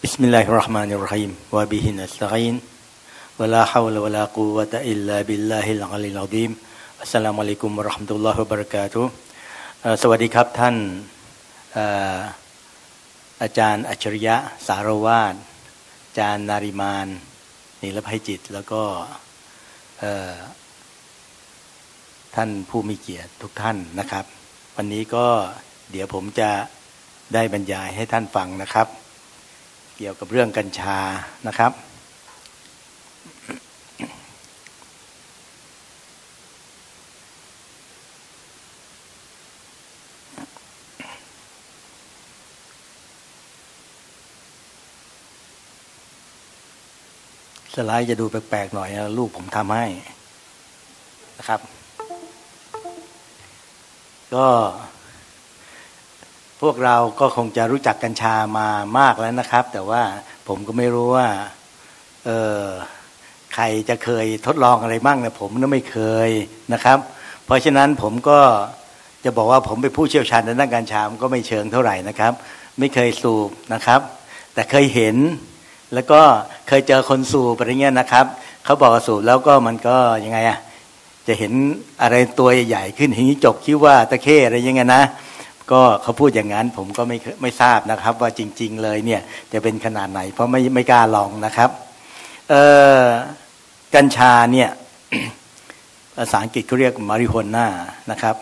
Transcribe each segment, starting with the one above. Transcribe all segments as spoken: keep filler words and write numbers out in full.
بسم الله الرحمن الرحيم وبه نستعين ولا حول ولا قوة إلا بالله العلي العظيم السلام عليكم ورحمة الله وبركاتهสวัสดีครับท่านอาจารย์อัจฉริยะสารวาทอาจารย์นาริมานนิรภัยจิตแล้วก็ท่านผู้มีเกียรติทุกท่านนะครับวันนี้ก็เดี๋ยวผมจะได้บรรยายให้ท่านฟังนะครับเกี่ยวกับเรื่องกัญชานะครับสไลด์จะดูแปลกๆหน่อยนะลูกผมทำให้นะครับก็พวกเราก็คงจะรู้จักกัญชามามากแล้วนะครับแต่ว่าผมก็ไม่รู้ว่าเออใครจะเคยทดลองอะไรบ้างนะผมก็ไม่เคยนะครับเพราะฉะนั้นผมก็จะบอกว่าผมเป็นผู้เชี่ยวชาญในด้านกัญชาก็ไม่เชิงเท่าไหร่นะครับไม่เคยสูบนะครับแต่เคยเห็นแล้วก็เคยเจอคนสูบอะไรเงี้ยนะครับเขาบอกว่าสูบแล้วก็มันก็ยังไงอ่ะจะเห็นอะไรตัวใหญ่ขึ้นหิ้งจกคิดว่าตะเข้อะไรยังไงนะก็เขาพูดอย่างนั้นผมก็ไม่ไม่ทราบนะครับว่าจริงๆเลยเนี่ยจะเป็นขนาดไหนเพราะไม่ไม่กล้าลองนะครับเอ่อกัญชาเนี่ย ภาษาอังกฤษเขาเรียกมาริโฮน่านะครับ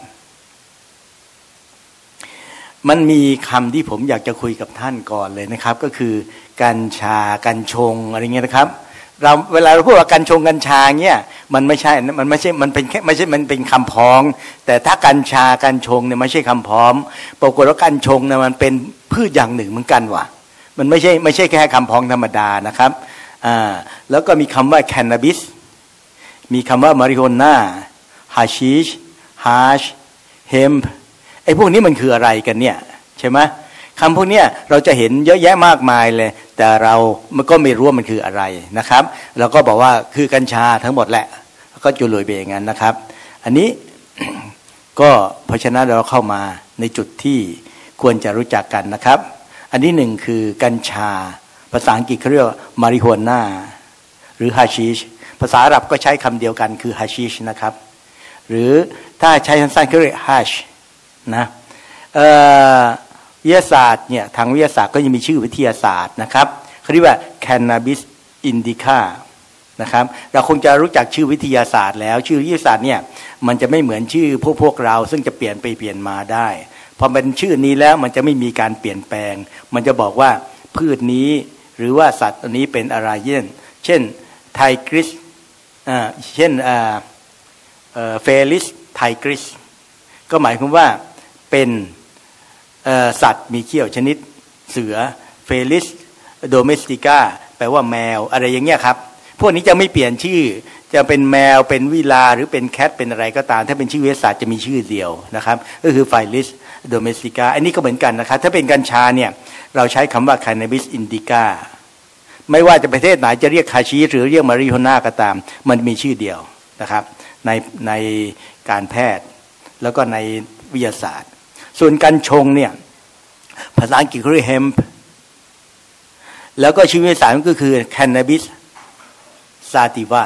มันมีคำที่ผมอยากจะคุยกับท่านก่อนเลยนะครับก็คือกัญชากัญชงอะไรเงี้ยนะครับเราเวลาเราพูดว่ากัญชงกัญชาเงี้ยมันไม่ใช่มันไม่ใช่มันเป็นแค่ไม่ใช่มันเป็นคำพ้องแต่ถ้ากัญชากัญชงเนี่ยไม่ใช่คำพ้องปรากฏว่ากัญชงเนี่ยมันเป็นพืชอย่างหนึ่งเหมือนกันว่ะมันไม่ใช่ไม่ใช่แค่คำพ้องธรรมดานะครับอ่าแล้วก็มีคำว่าแคนนาบิสมีคำว่ามาริโฮน่าฮาชิชฮาชเฮมป์ไอ้พวกนี้มันคืออะไรกันเนี่ยใช่ไหมคำพวกนี้เราจะเห็นเยอะแยะมากมายเลยแต่เรามันก็ไม่รู้ว่ามันคืออะไรนะครับเราก็บอกว่าคือกัญชาทั้งหมดแหละก็จุลอยไปอย่างนั้นนะครับอันนี้ ก็เพราะฉะนั้นเราเข้ามาในจุดที่ควรจะรู้จักกันนะครับอันที่หนึ่งคือกัญชาภาษาอังกฤษเขาเรียกว่ามาริโฮน่าหรือฮาชิชภาษาอาหรับก็ใช้คำเดียวกันคือฮาชิชนะครับหรือถ้าใช้สั้นๆเขาเรียกฮัชนะวิทยาศาสตร์เนี่ยทางวิทยาศาสตร์ก็ยังมีชื่อวิทยาศาสตร์นะครับเขาเรียกว่า Cannabis indica นะครับเราคงจะรู้จักชื่อวิทยาศาสตร์แล้วชื่อวิทยาศาสตร์เนี่ยมันจะไม่เหมือนชื่อพวกพวกเราซึ่งจะเปลี่ยนไปเปลี่ยนมาได้พอเป็นชื่อนี้แล้วมันจะไม่มีการเปลี่ยนแปลงมันจะบอกว่าพืชนี้หรือว่าสัตว์ตัวนี้เป็นอะไรเช่นเช่นไทกริสอ่าเช่นอ่าเอ่อเฟลิสไทกริสก็หมายความว่าเป็นสัตว์มีเขี้ยวชนิดเสือเฟลิสโดเมสติก้าแปลว่าแมวอะไรอย่างเงี้ยครับพวกนี้จะไม่เปลี่ยนชื่อจะเป็นแมวเป็นวิลาหรือเป็นแคทเป็นอะไรก็ตามถ้าเป็นชื่อวิทยาศาสตร์จะมีชื่อเดียวนะครับก็คือไฟลิสโดเมสติก้าอันนี้ก็เหมือนกันนะครับถ้าเป็นกัญชาเนี่ยเราใช้คำว่า Cannabis indica ไม่ว่าจะประเทศไหนจะเรียกคาชีหรือเรียกมาริโฮน่าก็ตามมันมีชื่อเดียวนะครับในในการแพทย์แล้วก็ในวิทยาศาสตร์ส่วนกัญชงเนี่ยภาษาอังกฤษเรียก hemp แล้วก็ชื่อวิทยาศาสตร์ก็คือ cannabis sativa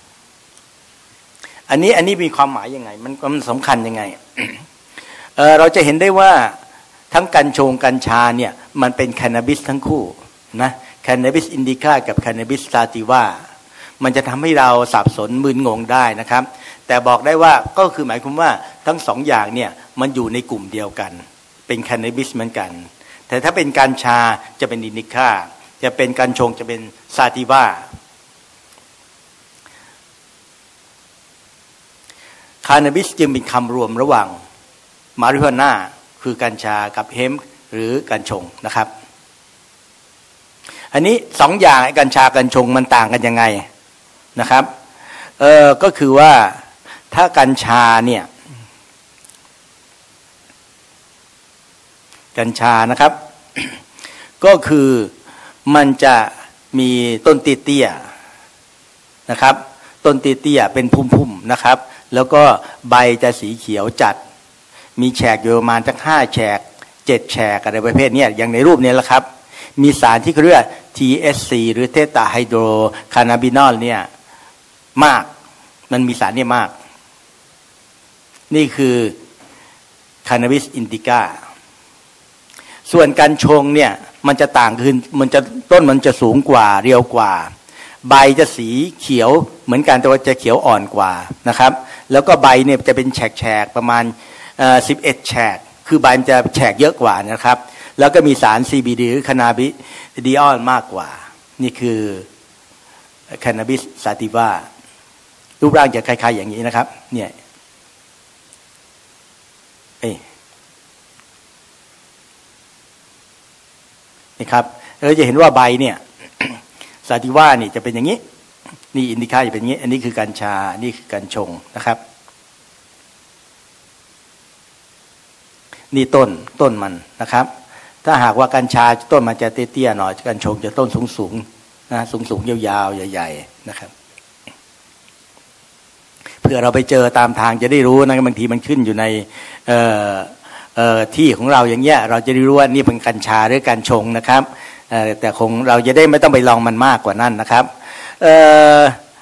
อันนี้อันนี้มีความหมายยังไงมันมันสำคัญยังไง เ, เราจะเห็นได้ว่าทั้งกัญชงกัญชาเนี่ยมันเป็น cannabis ทั้งคู่นะ cannabis indica กับ cannabis sativa มันจะทำให้เราสับสนมึนงงได้นะครับแต่บอกได้ว่าก็คือหมายความว่าทั้งสองอย่างเนี่ยมันอยู่ในกลุ่มเดียวกันเป็นแคนนาบิสเหมือนกันแต่ถ้าเป็นกัญชาจะเป็นอินดิก้าจะเป็นกัญชงจะเป็นซาติวาคานาบิสจึงเป็นคำรวมระหว่างมาริโฮน่าคือกัญชากับเฮมป์หรือกัญชงนะครับอันนี้สองอย่างกัญชากัญชงมันต่างกันยังไงนะครับเออก็คือว่าถ้ากัญชาเนี่ยกัญชานะครับ ก็คือมันจะมีต้นเตี้ยๆนะครับต้นเตี้ยๆเป็นพุ่มๆนะครับแล้วก็ใบจะสีเขียวจัดมีแฉกอยู่ประมาณสักห้าแฉกเจ็ดแฉกอะไรประเภทนี้อย่างในรูปนี้แหละครับมีสารที่เขาเรียก ที เอช ซี หรือเทตราไฮโดรคานาบินอลเนี่ยมากมันมีสารเนี่ยมากนี่คือคานาบิสอินดิกาส่วนกัญชงเนี่ยมันจะต่างคือมันจะต้นมันจะสูงกว่าเรียวกว่าใบจะสีเขียวเหมือนกันแต่ว่าจะเขียวอ่อนกว่านะครับแล้วก็ใบเนี่ยจะเป็นแฉกๆประมาณเอ่อสิบเอ็ดแฉกคือใบมันจะแฉกเยอะกว่านะครับแล้วก็มีสาร ซี บี ดี หรือคานาบิดิออลมากกว่านี่คือคานาบิสซาติวารูปร่างจะคล้ายๆอย่างนี้นะครับเนี่ยเอ้นี่ครับเราจะเห็นว่าใบเนี่ยซาติวานี่จะเป็นอย่างนี้นี่อินดิก้าจะเป็นอย่างนี้อันนี้คือกัญชานี่คือกัญชงนะครับนี่ต้นต้นมันนะครับถ้าหากว่ากัญชาต้นมันจะเตี้ยๆหน่อยกัญชงจะต้นสูงๆนะสูงๆยาวๆใหญ่ๆนะครับเพื่อเราไปเจอตามทางจะได้รู้นะบางทีมันขึ้นอยู่ในเอ่อเอ่อที่ของเราอย่างเงี้ยเราจะได้รู้ว่านี่เป็นกัญชาหรือกัญชงนะครับเอ่อแต่คงเราจะได้ไม่ต้องไปลองมันมากกว่านั้นนะครับเอ่อ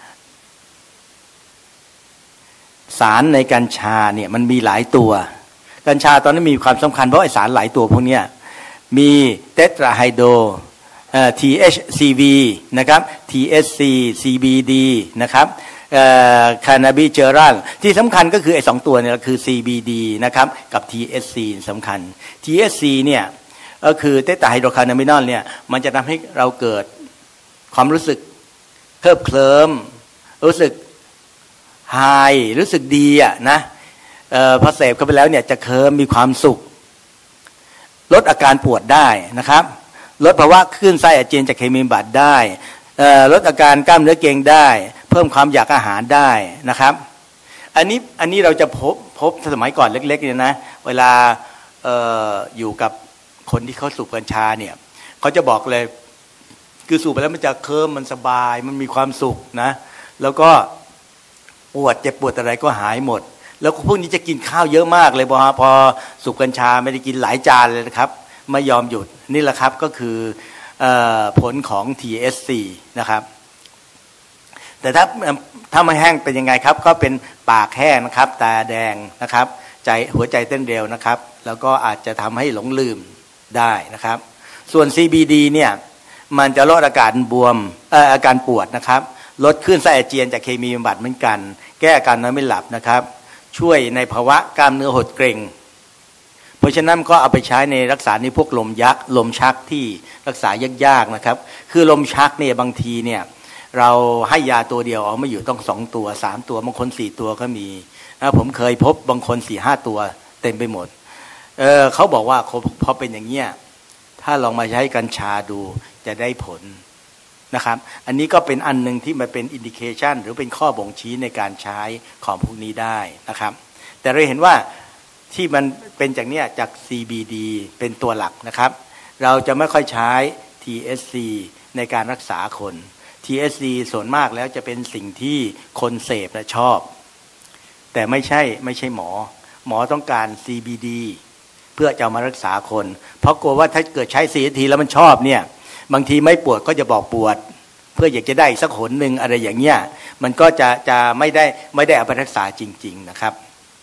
สารในกัญชาเนี่ยมันมีหลายตัวกัญชาตอนนี้มีความสำคัญเพราะไอสารหลายตัวพวกนี้มีเทตราไฮโดรเอ่อ ที เอช ซี วี นะครับ ที เอช ซี ซี บี ดี นะครับเอ่อคานาบิเจอรัลที่สำคัญก็คือไอ้สองตัวเนี่ยคือ ซี บี ดี นะครับกับ ที เอช ซี สำคัญ ที เอช ซี เนี่ยก็คือเทตราไฮโดรคานาบินอลเนี่ยมันจะทำให้เราเกิดความรู้สึกเคิบเคลิ้มรู้สึกไฮรู้สึกดีอ่ะนะเอ่อพอเสพเข้าไปแล้วเนี่ยจะเคลิ้มมีความสุขลดอาการปวดได้นะครับลดภาวะคลื่นไส้อาเจียนจากเคมีบำบัดได้ลดอาการกล้ามเนื้อเกร็งได้เพิ่มความอยากอาหารได้นะครับอันนี้อันนี้เราจะพบพบสมัยก่อนเล็กๆเนี่ยนะเวลา เอ่อ อยู่กับคนที่เขาสูบกัญชาเนี่ยเขาจะบอกเลยคือสูบไปแล้วมันจะเคลิ้มมันสบายมันมีความสุขนะแล้วก็ปวดเจ็บปวดอะไรก็หายหมดแล้วพวกนี้จะกินข้าวเยอะมากเลยพอพอสูบกัญชาไม่ได้กินหลายจานเลยนะครับไม่ยอมหยุดนี่แหละครับก็คือผลของ ที เอช ซี นะครับแต่ถ้าถ้าไม่แห้งเป็นยังไงครับก็เป็นปากแห้งนะครับตาแดงนะครับใจหัวใจเต้นเร็วนะครับแล้วก็อาจจะทำให้หลงลืมได้นะครับส่วน ซี บี ดี เนี่ยมันจะลดอาการบวมเอ่ออาการปวดนะครับลดคลื่นไส้อาเจียนจากเคมีบำบัดเหมือนกันแก้อาการนอนไม่หลับนะครับช่วยในภาวะกล้ามเนื้อหดเกร็งเพราะฉะนั้นก็เอาไปใช้ในรักษาในพวกลมยักษ์ลมชักที่รักษายากๆนะครับคือลมชักเนี่ยบางทีเนี่ยเราให้ยาตัวเดียวเอาไม่อยู่ต้องสองตัวสามตัวบางคนสี่ตัวก็มีนะผมเคยพบบางคนสี่ห้าตัวเต็มไปหมดเออเขาบอกว่าพอเป็นอย่างเงี้ยถ้าลองมาใช้กัญชาดูจะได้ผลนะครับอันนี้ก็เป็นอันนึงที่มันเป็นอินดิเคชันหรือเป็นข้อบ่งชี้ในการใช้ของพวกนี้ได้นะครับแต่เราเห็นว่าที่มันเป็นจากเนี้ยจาก ซี บี ดี เป็นตัวหลักนะครับเราจะไม่ค่อยใช้ ที เอช ซี ในการรักษาคน ที เอช ซี ส่วนมากแล้วจะเป็นสิ่งที่คนเสพและชอบแต่ไม่ใช่ไม่ใช่หมอหมอต้องการ ซี บี ดี เพื่อจะมารักษาคนเพราะกลัวว่าถ้าเกิดใช้ ซี เอช ซี แล้วมันชอบเนี่ยบางทีไม่ปวดก็จะบอกปวดเพื่ออยากจะได้สักหนหนึ่งอะไรอย่างเงี้ยมันก็จะจะไม่ได้ไม่ได้เอาไปรักษาจริงๆนะครับ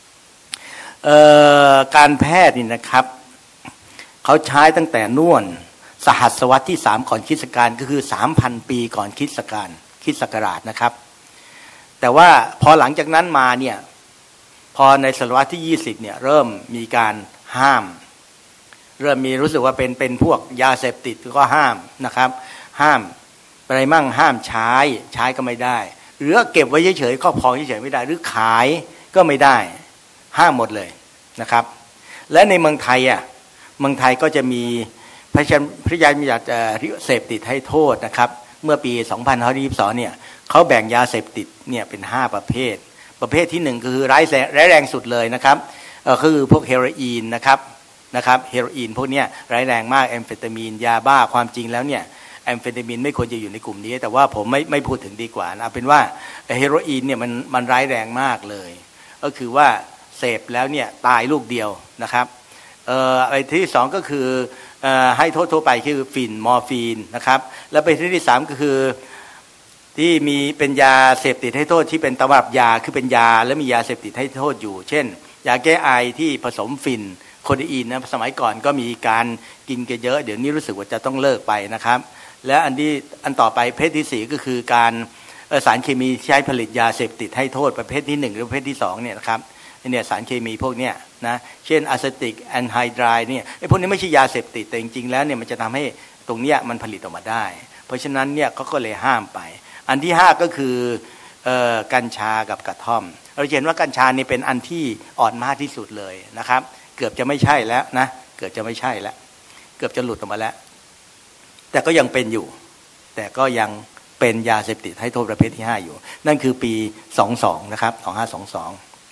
การแพทย์นี่นะครับเขาใช้ตั้งแต่นู่นสหัสวรรษที่สามก่อนคริสต์ศักราชก็คือ สามพัน ปีก่อนคริสต์ศักราชคริสต์ศักราชนะครับแต่ว่าพอหลังจากนั้นมาเนี่ยพอในศตวรรษที่ยี่สิบเนี่ยเริ่มมีการห้ามเริ่มมีรู้สึกว่าเป็นเป็นพวกยาเสพติดก็ห้ามนะครับห้ามอะไรมั่งห้ามใช้ใช้ก็ไม่ได้หรือเก็บไว้เฉยๆครอบครองเฉยๆไม่ได้หรือขายก็ไม่ได้ห้ามหมดเลยนะครับและในเมืองไทยอ่ะเมืองไทยก็จะมีพระราชบัญญัติเสพติดให้โทษนะครับเมื่อปีสองพันห้าร้อยยี่สิบสองเนี่ยเขาแบ่งยาเสพติดเนี่ยเป็นห้าประเภทประเภทที่หนึ่งคือร้ายแรงร้ายแรงสุดเลยนะครับเอ่อคือพวกเฮโรอีนนะครับนะครับเฮโรอีนพวกเนี้ยร้ายแรงมากแอมเฟตามีนยาบ้าความจริงแล้วเนี่ยแอมเฟตามีนไม่ควรจะอยู่ในกลุ่มนี้แต่ว่าผมไม่ไม่พูดถึงดีกว่านะเอาเป็นว่าเฮโรอีนเนี่ยมันมันร้ายแรงมากเลยก็คือว่าเสพแล้วเนี่ยตายลูกเดียวนะครับเอ่อไอ้ที่สองก็คือให้โทษทั่วไปคือฟินมอร์ฟีนนะครับแล้วประเภทที่สามก็คือที่มีเป็นยาเสพติดให้โทษที่เป็นตำรับยาคือเป็นยาและมียาเสพติดให้โทษอยู่เช่นยาแก้ไอที่ผสมฟินโคเดอีนนะสมัยก่อนก็มีการกินกันเยอะเดี๋ยวนี้รู้สึกว่าจะต้องเลิกไปนะครับและอันที่อันต่อไปประเภทที่สี่ก็คือการสารเคมีใช้ผลิตยาเสพติดให้โทษประเภทที่หนึ่งหรือประเภทที่สองเนี่ยนะครับเนี่ยสารเคมีพวกเนี้ยนะเช่นอะเซติกแอนไฮไดรเนี่ยไอ้พวกนี้ไม่ใช่ยาเสพติดแต่จริงๆแล้วเนี่ยมันจะทำให้ตรงเนี้ยมันผลิตออกมาได้เพราะฉะนั้นเนี่ยเขาก็เลยห้ามไปอันที่ห้าก็คือกัญชากับกระท่อมเราเห็นว่ากัญชานี่เป็นอันที่อ่อนมากที่สุดเลยนะครับเกือบจะไม่ใช่แล้วนะเกือบจะไม่ใช่แล้วเกือบจะหลุดออกมาแล้วแต่ก็ยังเป็นอยู่แต่ก็ยังเป็นยาเสพติดให้โทษประเภทที่ห้าอยู่นั่นคือปีสองสองนะครับสองห้าสองสอง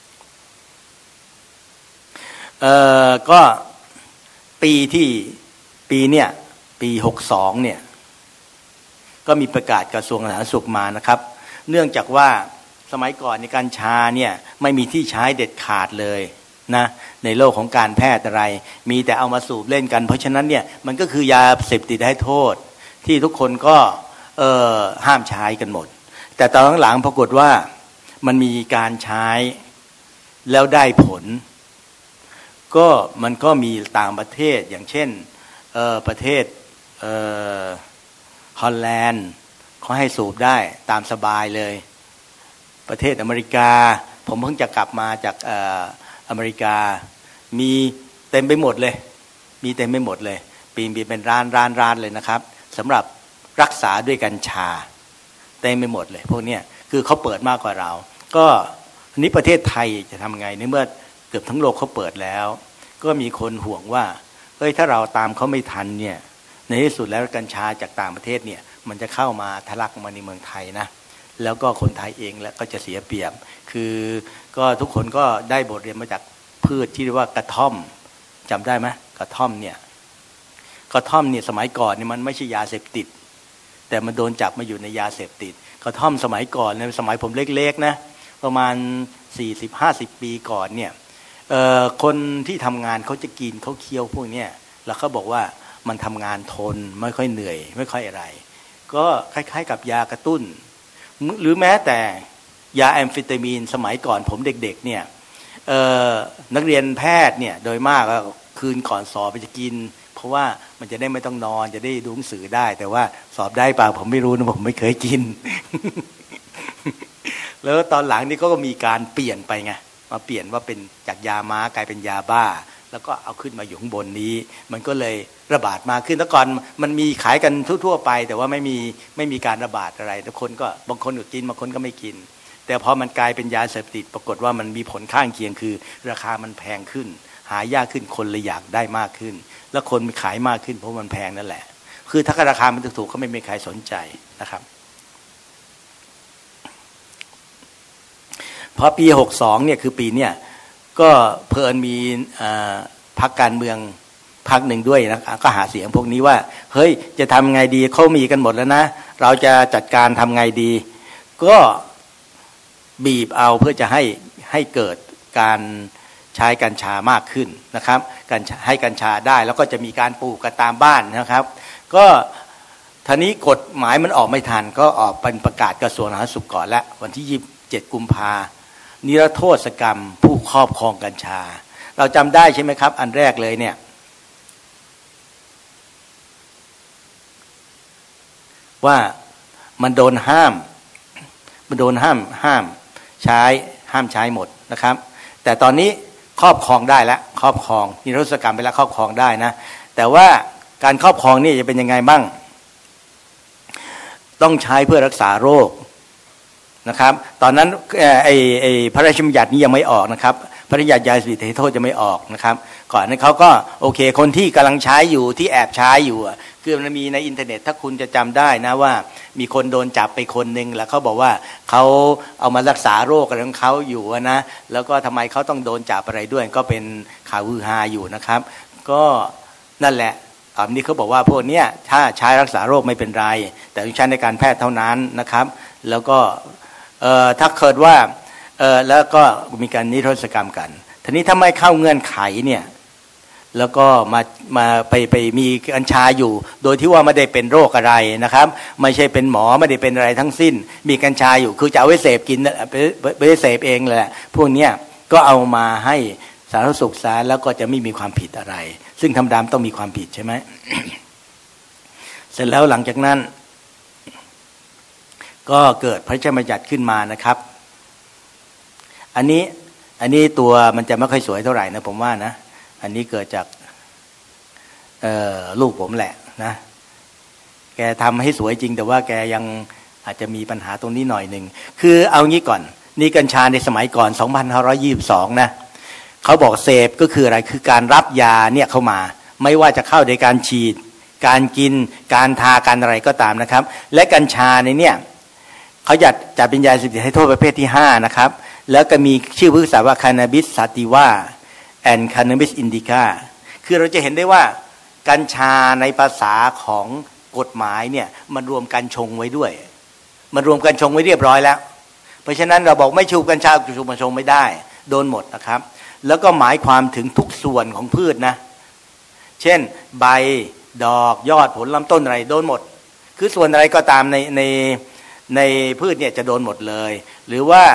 เอ่อก็ปีที่ปีเนี่ยปีหกสองเนี่ยก็มีประกาศกระทรวงสาธารณสุขมานะครับเนื่องจากว่าสมัยก่อนในกัญชาเนี่ยไม่มีที่ใช้เด็ดขาดเลยนะในโลกของการแพทย์อะไรมีแต่เอามาสูบเล่นกันเพราะฉะนั้นเนี่ยมันก็คือยาเสพติดให้โทษที่ทุกคนก็เอ่อห้ามใช้กันหมดแต่ตอนหลังปรากฏว่ามันมีการใช้แล้วได้ผลก็มันก็มีต่างประเทศอย่างเช่นเอ่อประเทศเอ่อฮอลแลนด์เขาให้สูบได้ตามสบายเลยประเทศอเมริกาผมเพิ่งจะกลับมาจากเอ่ออเมริกามีเต็มไปหมดเลยมีเต็มไปหมดเลยปีนเป็นร้านร้านร้านเลยนะครับสำหรับรักษาด้วยกัญชาเต็มไปหมดเลยพวกเนี้ยคือเขาเปิดมากกว่าเราก็อันนี้ประเทศไทยจะทำไงในเมื่อเกือบทั้งโลกเขาเปิดแล้วก็มีคนห่วงว่าเอ้ยถ้าเราตามเขาไม่ทันเนี่ยในที่สุดแล้วกัญชาจากต่างประเทศเนี่ยมันจะเข้ามาทะลักมาในเมืองไทยนะแล้วก็คนไทยเองแล้วก็จะเสียเปรียบคือก็ทุกคนก็ได้บทเรียนมาจากพืชที่เรียกว่ากระท่อมจำได้ไหมกระท่อมเนี่ยกระท่อมเนี่ยสมัยก่อนเนี่ยมันไม่ใช่ยาเสพติดแต่มันโดนจับมาอยู่ในยาเสพติดกระท่อมสมัยก่อนในสมัยผมเล็กๆนะประมาณ สี่สิบห้าสิบ ปีก่อนเนี่ยคนที่ทำงานเขาจะกินเขาเคี้ยวพวกนี้แล้วเขาบอกว่ามันทำงานทนไม่ค่อยเหนื่อยไม่ค่อยอะไรก็คล้ายๆกับยากระตุ้นหรือแม้แต่ยาแอมเฟตามีนสมัยก่อนผมเด็กๆเนี่ยนักเรียนแพทย์เนี่ยโดยมากคืนก่อนสอบไปจะกินเพราะว่ามันจะได้ไม่ต้องนอนจะได้ดูหนังสือได้แต่ว่าสอบได้เปล่าผมไม่รู้นะผมไม่เคยกิน แล้วตอนหลังนี่ก็มีการเปลี่ยนไปไงมาเปลี่ยนว่าเป็นจากยาม้ากลายเป็นยาบ้าแล้วก็เอาขึ้นมาอยู่ข้างบนนี้มันก็เลยระบาดมากขึ้นแต่ก่อนมันมีขายกันทั่วๆไปแต่ว่าไม่มีไม่มีการระบาดอะไรทุกคนก็บางคนก็กินบางคนก็ไม่กินแต่พอมันกลายเป็นยาเสพติดปรากฏว่ามันมีผลข้างเคียงคือราคามันแพงขึ้นหายากขึ้นคนเลยอยากได้มากขึ้นแล้วคนขายมากขึ้นเพราะมันแพงนั่นแหละคือถ้าราคามันถูกๆก็ไม่มีใครสนใจนะครับพอปีหกสองเนี่ยคือปีเนี่ยก็เพลินมีพรรคการเมืองพรรคหนึ่งด้วยนะก็หาเสียงพวกนี้ว่าเฮ้ยจะทำไงดีเขามีกันหมดแล้วนะเราจะจัดการทำไงดีก็บีบเอาเพื่อจะให้ให้เกิดการใช้กัญชามากขึ้นนะครับการให้กัญชาได้แล้วก็จะมีการปลูกกันตามบ้านนะครับก็ทีนี้กฎหมายมันออกไม่ทันก็ออกเป็นประกาศกระทรวงสาธารณสุขก่อนแล้ววันที่ยี่สิบเจ็ดกุมภานิรโทษกรรมผู้ครอบครองกัญชาเราจำได้ใช่ไหมครับอันแรกเลยเนี่ยว่ามันโดนห้ามมันโดนห้ามห้ามใช้ห้ามใช้หมดนะครับแต่ตอนนี้ครอบครองได้แล้วครอบครองนิรโทษกรรมไปแล้วครอบครองได้นะแต่ว่าการครอบครองนี่จะเป็นยังไงบ้างต้องใช้เพื่อรักษาโรคนะครับตอนนั้นไอ้ไอ้พระราชบัญญัตินี้ยังไม่ออกนะครับพระราชบัญญัติยาเสพติดให้โทษจะไม่ออกนะครับก่อนนั้นเขาก็โอเคคนที่กำลังใช้อยู่ที่แอบใช้อยู่คือมันมีในอินเทอร์เน็ตถ้าคุณจะจำได้นะว่ามีคนโดนจับไปคนนึงแล้วเขาบอกว่าเขาเอามารักษาโรคอะไรของเขาอยู่นะแล้วก็ทำไมเขาต้องโดนจับอะไรด้วยก็เป็นข่าวฮือฮาอยู่นะครับก็นั่นแหละอันนี้เขาบอกว่าพวกนี้ถ้าใช้รักษาโรคไม่เป็นไรแต่ต้องใช้ในการแพทย์เท่านั้นนะครับแล้วก็ถ้าเกิดว่าแล้วก็มีการนิรโทษกรรมกันทีนี้ถ้าไม่เข้าเงื่อนไขเนี่ยแล้วก็มามาไปไปมีกัญชาอยู่โดยที่ว่าไม่ได้เป็นโรคอะไรนะครับไม่ใช่เป็นหมอไม่ได้เป็นอะไรทั้งสิ้นมีกัญชาอยู่คือจะเอาไว้เสพกินไปเสพเองแหละพวกเนี้ยก็เอามาให้สาธารณสุขสารแล้วก็จะไม่มีความผิดอะไรซึ่งธรรมดาต้องมีความผิดใช่ไหม เสร็จแล้วหลังจากนั้นก็เกิดพระราชบัญญัติขึ้นมานะครับอันนี้อันนี้ตัวมันจะไม่ค่อยสวยเท่าไหร่นะผมว่านะอันนี้เกิดจากลูกผมแหละนะแกทำให้สวยจริงแต่ว่าแกยังอาจจะมีปัญหาตรงนี้หน่อยหนึ่งคือเอางี้ก่อนนี่กัญชาในสมัยก่อนสองพันห้าร้อยยี่สิบสองนะเขาบอกเสพก็คืออะไรคือการรับยาเนี่ยเข้ามาไม่ว่าจะเข้าโดยการฉีดการกินการทาการอะไรก็ตามนะครับและกัญชาในเนี่ยเขาจัดจัดเป็นยาเสพติดให้โทษประเภทที่ห้านะครับแล้วก็มีชื่อภาษาว่า Cannabis sativa and Cannabis indica คือเราจะเห็นได้ว่ากัญชาในภาษาของกฎหมายเนี่ยมันรวมกัญชงไว้ด้วยมันรวมกัญชงไว้เรียบร้อยแล้วเพราะฉะนั้นเราบอกไม่ชูกัญชาชูกัญชงไม่ได้โดนหมดนะครับแล้วก็หมายความถึงทุกส่วนของพืชนะเช่นใบดอกยอดผลลำต้นอะไรโดนหมดคือส่วนอะไรก็ตามในในในพืชเนี่ยจะโดนหมดเลยหรือว่า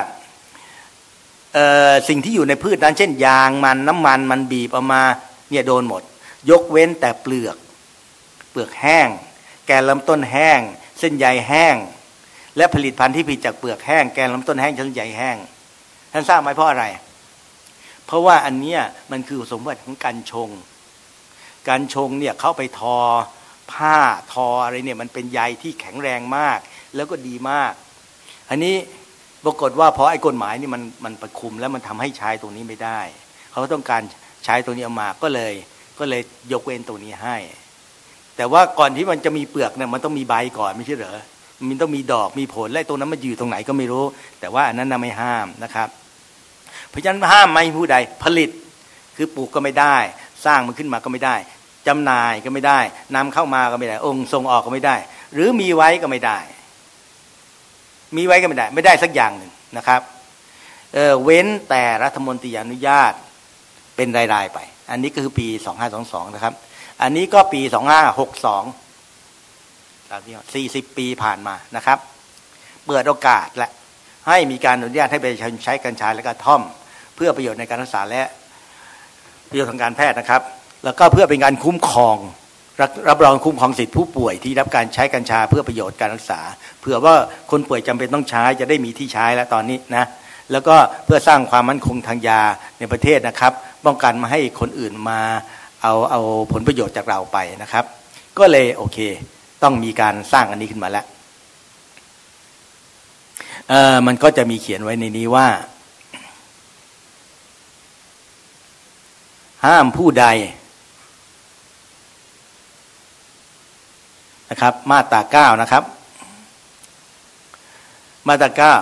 สิ่งที่อยู่ในพืชนั้นเช่นยางมันน้ำมันมันบีบออกมาเนี่ยโดนหมดยกเว้นแต่เปลือกเปลือกแห้งแกนลำต้นแห้งเส้นใยแห้งและผลิตภัณฑ์ที่ผลิตจากเปลือกแห้งแกนลำต้นแห้งเส้นใยแห้งท่านทราบไหมเพราะอะไรเพราะว่าอันเนี้ยมันคือสมบัติของกัญชงกัญชงเนี่ยเข้าไปทอผ้าทออะไรเนี่ยมันเป็นใยที่แข็งแรงมากแล้วก็ดีมากอันนี้ปรากฏว่าเพราะไอ้กฎหมายนี่มันมันประคุมแล้วมันทำให้ใช้ตรงนี้ไม่ได้เขาต้องการใช้ตรงนี้ออกมาก็เลยก็เลยยกเว้นตรงนี้ให้แต่ว่าก่อนที่มันจะมีเปลือกเนี่ยมันต้องมีใบก่อนไม่ใช่เหรอมันต้องมีดอกมีผลและตรงนั้นมันอยู่ตรงไหนก็ไม่รู้แต่ว่าอันนั้นน่ะไม่ห้ามนะครับเพราะฉะนั้นห้ามไม่ผู้ใดผลิตคือปลูกก็ไม่ได้สร้างมันขึ้นมาก็ไม่ได้จำหน่ายก็ไม่ได้นำเข้ามาก็ไม่ได้องค์ส่งออกก็ไม่ได้หรือมีไว้ก็ไม่ได้มีไว้ก็ไม่ได้ไม่ได้สักอย่างหนึ่งนะครับเออเว้นแต่รัฐมนตรีอนุญาตเป็นรายๆไปอันนี้ก็คือปีสองพันห้าร้อยยี่สิบสองนะครับอันนี้ก็ปีสองพันห้าร้อยหกสิบสองตามที่สี่สิบปีผ่านมานะครับเปิดโอกาสและให้มีการอนุญาตให้ประชาชนใช้กัญชาและกระท่อมเพื่อประโยชน์ในการรักษาและประโยชน์ทางการแพทย์นะครับแล้วก็เพื่อเป็นการคุ้มครองรับรองคุ้มครองสิทธิผู้ป่วยที่รับการใช้กัญชาเพื่อประโยชน์การรักษาเผื่อว่าคนป่วยจำเป็นต้องใช้จะได้มีที่ใช้แล้วตอนนี้นะแล้วก็เพื่อสร้างความมั่นคงทางยาในประเทศนะครับป้องกันมาให้คนอื่นมาเอาเอาผลประโยชน์จากเราไปนะครับก็เลยโอเคต้องมีการสร้างอันนี้ขึ้นมาแล้วเออมันก็จะมีเขียนไว้ในนี้ว่าห้ามผู้ใดนะครับมาตราเก้านะครับมาตราเก้า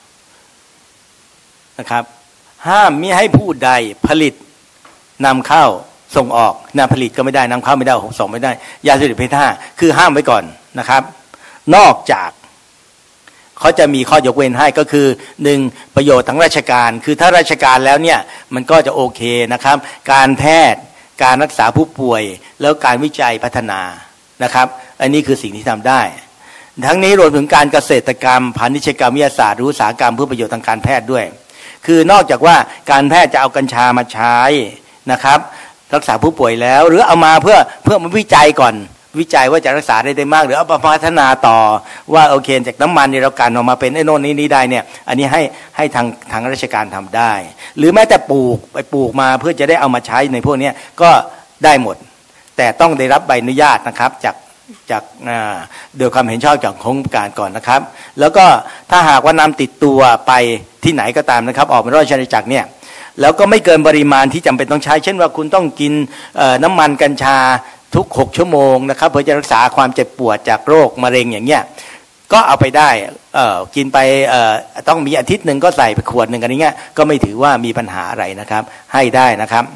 นะครับห้ามมิให้ผู้ใดผลิตนำเข้าส่งออกนำผลิตก็ไม่ได้นำเข้าไม่ได้ส่งไม่ได้ยาเสพติดประเภทห้าคือห้ามไว้ก่อนนะครับนอกจากเขาจะมีข้อยกเว้นให้ก็คือหนึ่งประโยชน์ทางราชการคือถ้าราชการแล้วเนี่ยมันก็จะโอเคนะครับการแพทย์การรักษาผู้ป่วยแล้วการวิจัยพัฒนานะครับอันนี้คือสิ่งที่ทำได้ทั้งนี้รวมถึงการเกษตรกรรมพาณิชยกรรมวิทยาศาสตร์หรืออุตสาหกรรมเพื่อประโยชน์ทางการแพทย์ด้วยคือนอกจากว่าการแพทย์จะเอากัญชามาใช้นะครับรักษาผู้ป่วยแล้วหรือเอามาเพื่อเพื่อมาวิจัยก่อนวิจัยว่าจะรักษาได้ได้มากหรือเอามาพัฒนาต่อว่าโอเคจากน้ำมันเนี่ยเรากันออกมาเป็นไอ้โน่นนี่นี่ได้เนี่ยอันนี้ให้ให้ทางทางราชการทำได้หรือแม้แต่ปลูกไปปลูกมาเพื่อจะได้เอามาใช้ในพวกนี้ก็ได้หมดแต่ต้องได้รับใบอนุญาตนะครับจากจากโดยความเห็นชอบจากองค์การก่อนนะครับแล้วก็ถ้าหากว่านำติดตัวไปที่ไหนก็ตามนะครับออกมาราชอาณาจักรเนี่ยแล้วก็ไม่เกินปริมาณที่จำเป็นต้องใช้เช่นว่าคุณต้องกินน้ำมันกัญชาทุกหกชั่วโมงนะครับเพื่อจะรักษาความเจ็บปวดจากโรคมะเร็งอย่างเงี้ยก็เอาไปได้เอ่อกินไปเอ่อต้องมีอาทิตย์หนึ่งก็ใส่ไปขวดหนึ่งอะไรเงี้ยก็ไม่ถือว่ามีปัญหาอะไรนะครับให้ได้นะครับ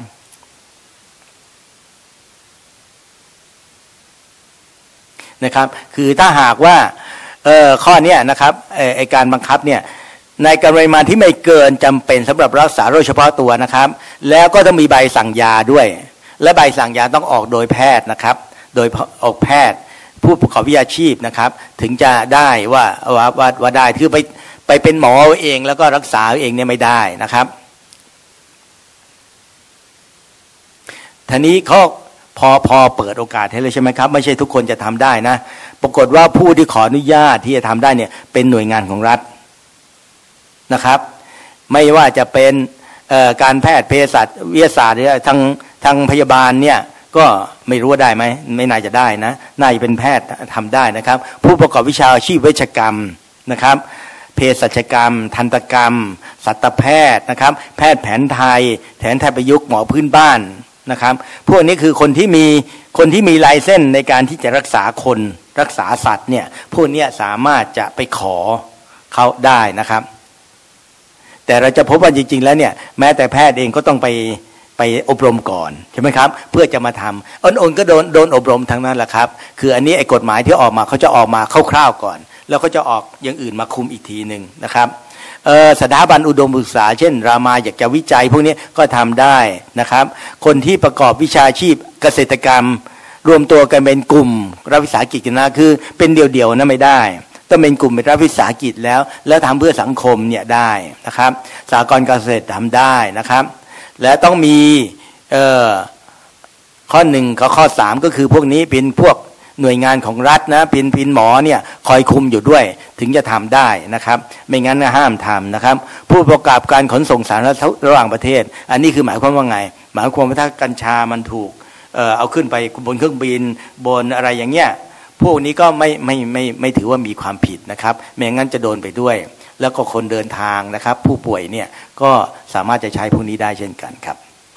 นะครับคือถ้าหากว่าเอ่อข้อเนี้ยนะครับไอ้การบังคับเนี่ยในปริมาณที่ไม่เกินจำเป็นสำหรับรักษาโรคเฉพาะตัวนะครับแล้วก็ต้องมีใบสั่งยาด้วยและใบสั่งยาต้องออกโดยแพทย์นะครับโดยออกแพทย์ผู้ประกอบวิชาชีพนะครับถึงจะได้ว่าว่าว่าว่าได้คือไปไปเป็นหมอเองแล้วก็รักษาเองเนี่ยไม่ได้นะครับทีนี้เขาพอพอเปิดโอกาสให้เลยใช่ไหมครับไม่ใช่ทุกคนจะทำได้นะปรากฏว่าผู้ที่ขออนุญาตที่จะทำได้เนี่ยเป็นหน่วยงานของรัฐนะครับไม่ว่าจะเป็นการแพทย์เภสัชวิทยาศาสตร์ทางทางพยาบาลเนี่ยก็ไม่รู้ว่าได้ไหมไม่น่าจะได้นะน่าจะเป็นแพทย์ทำได้นะครับผู้ประกอบวิชาชีพเวชกรรมนะครับเภสัชกรรมทันตกรรมสัตวแพทย์นะครับแพทย์แผนไทยแผนไทยประยุกต์หมอพื้นบ้านนะครับพวกนี้คือคนที่มีคนที่มีไลเซนส์ในการที่จะรักษาคนรักษาสัตว์เนี่ยพวกนี้สามารถจะไปขอเขาได้นะครับแต่เราจะพบว่าจริงๆแล้วเนี่ยแม้แต่แพทย์เองก็ต้องไปไปอบรมก่อนใช่ไหมครับเพื่อจะมาทำอ้นๆก็โดนโดนอบรมทั้งนั้นแหละครับคืออันนี้ไอ้กฎหมายที่ออกมาเขาจะออกมาคร่าวๆก่อนแล้วก็จะออกอย่างอื่นมาคุมอีกทีหนึ่งนะครับสถาบันอุดมศึกษาเช่นรามาอยากจะวิจัยพวกนี้ก็ทำได้นะครับคนที่ประกอบวิชาชีพเกษตรกรรมรวมตัวกันเป็นกลุ่มรัฐวิสาหกิจนะคือเป็นเดี่ยวๆนะไม่ได้ต้องเป็นกลุ่มเป็นรัฐวิสาหกิจแล้วแล้วทำเพื่อสังคมเนี่ยได้นะครับสหกรณ์เกษตรทำได้นะครับและต้องมีข้อหนึ่งกับข้อสามก็คือพวกนี้เป็นพวกหน่วยงานของรัฐนะพินพินหมอเนี่ยคอยคุมอยู่ด้วยถึงจะทำได้นะครับไม่งั้นห้ามทำนะครับผู้ประกอบการขนส่งสาธารณะระหว่างประเทศอันนี้คือหมายความว่าไงหมายความว่าถ้ากัญชามันถูก เอ่อ เอาขึ้นไปบนเครื่องบินบนอะไรอย่างเงี้ยพวกนี้ก็ไม่ไม่ไม่ไม่ถือว่ามีความผิดนะครับไม่งั้นจะโดนไปด้วยแล้วก็คนเดินทางนะครับผู้ป่วยเนี่ยก็สามารถจะใช้พวกนี้ได้เช่นกันครับ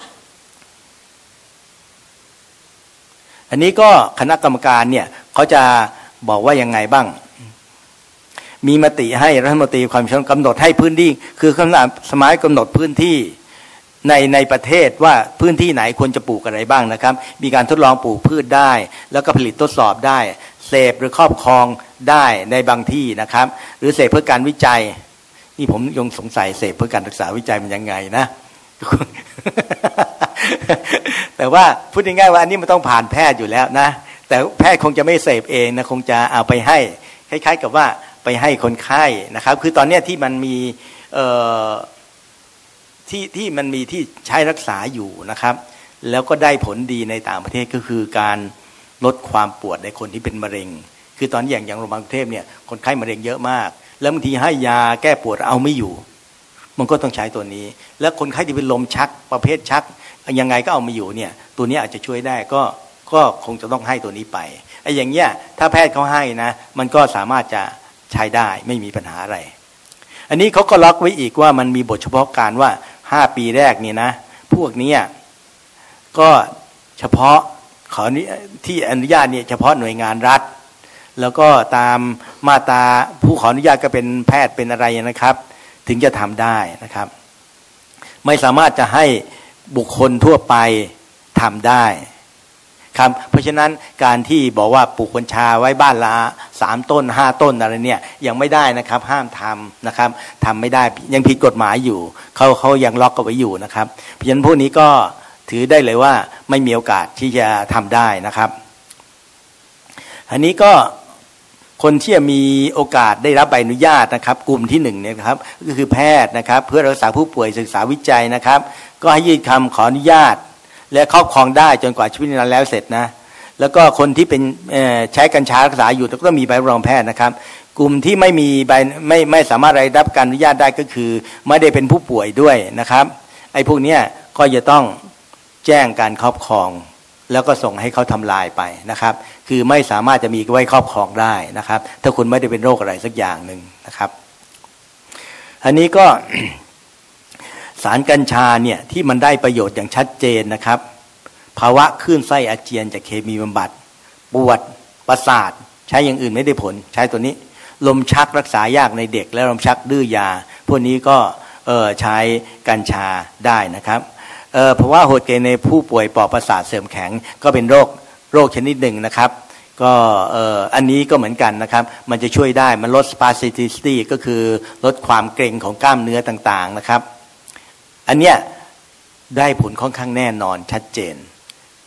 อันนี้ก็คณะกรรมการเนี่ยเขาจะบอกว่ายังไงบ้างมีมติให้รัฐมนตรีความมั่นคงกำหนดให้พื้นที่คือคำสั่งสมัยกำหนดพื้นที่ในในประเทศว่าพื้นที่ไหนควรจะปลูกอะไรบ้างนะครับมีการทดลองปลูกพืชได้แล้วก็ผลิตทดสอบได้เสพหรือครอบครองได้ในบางที่นะครับหรือเสพเพื่อการวิจัยนี่ผมยังสงสัยเสพเพื่อการศึกษาวิจัยมันยังไงนะ แต่ว่าพูดง่ายๆว่าอันนี้มันต้องผ่านแพทย์อยู่แล้วนะแต่แพทย์คงจะไม่เสพเองนะคงจะเอาไปให้คล้ายๆกับว่าไปให้คนไข้นะครับคือตอนนี้ที่มันมีเอ่อที่ที่มันมีที่ใช้รักษาอยู่นะครับแล้วก็ได้ผลดีในต่างประเทศก็คือการลดความปวดในคนที่เป็นมะเร็งคือตอนอย่างอย่างโรงพยาบาลกรุงเทพเนี่ยคนไข้มะเร็งเยอะมากแล้วบางทีให้ยาแก้ปวดเอาไม่อยู่มันก็ต้องใช้ตัวนี้แล้วคนไข้ที่เป็นลมชักประเภทชักยังไงก็เอาไม่อยู่เนี่ยตัวนี้อาจจะช่วยได้ก็ก็คงจะต้องให้ตัวนี้ไปไอ้อย่างเงี้ยถ้าแพทย์เขาให้นะมันก็สามารถจะใช้ได้ไม่มีปัญหาอะไรอันนี้เขาก็ล็อกไว้อีกว่ามันมีบทเฉพาะการว่าห้าปีแรกนี่นะพวกนี้ก็เฉพาะขอที่อนุญาตเนี่ยเฉพาะหน่วยงานรัฐแล้วก็ตามมาตราผู้ขออนุญาตก็เป็นแพทย์เป็นอะไรนะครับถึงจะทำได้นะครับไม่สามารถจะให้บุคคลทั่วไปทำได้ครับเพราะฉะนั้นการที่บอกว่าปลูกกัญชาไว้บ้านละสามต้นห้าต้นอะไรเนี่ยยังไม่ได้นะครับห้ามทำนะครับทำไม่ได้ยังผิดกฎหมายอยู่เขาเขายังล็อกเอาไว้อยู่นะครับเพราะฉะนั้นพวกนี้ก็ถือได้เลยว่าไม่มีโอกาสที่จะทำได้นะครับอันนี้ก็คนที่มีโอกาสได้รับใบอนุญาตนะครับกลุ่มที่หนึ่งเนี่ยครับก็คือแพทย์นะครับเพื่อรักษาผู้ป่วยศึกษาวิจัยนะครับก็ให้ยื่นคำขออนุญาตและครอบครองได้จนกว่าชีวิตนั้นแล้วเสร็จนะแล้วก็คนที่เป็นใช้กัญชารักษาอยู่ก็ต้องมีใบรับรองแพทย์นะครับกลุ่มที่ไม่มีใบไม่ไม่สามารถได้รับการอนุญาตได้ก็คือไม่ได้เป็นผู้ป่วยด้วยนะครับไอ้พวกนี้ก็จะต้องแจ้งการครอบครองแล้วก็ส่งให้เขาทำลายไปนะครับคือไม่สามารถจะมีไว้ครอบครองได้นะครับถ้าคุณไม่ได้เป็นโรคอะไรสักอย่างหนึ่งนะครับอันนี้ก็ สารกัญชาเนี่ยที่มันได้ประโยชน์อย่างชัดเจนนะครับภาวะคลื่นไส้อาเจียนจากเคมีบำบัดปวดประสาทใช้อย่างอื่นไม่ได้ผลใช้ตัวนี้ลมชักรักษายากในเด็กและลมชักดื้อยาพวกนี้ก็เออใช้กัญชาได้นะครับเออเพราะว่าโหดเกในผู้ป่วยปอดประสาทเสื่อมแข็งก็เป็นโรคโรคชนิดหนึ่งนะครับก็เอออันนี้ก็เหมือนกันนะครับมันจะช่วยได้มันลด spasticity ก็คือลดความเกร็งของกล้ามเนื้อต่างๆนะครับอันเนี้ยได้ผลค่อนข้างแน่นอนชัดเจน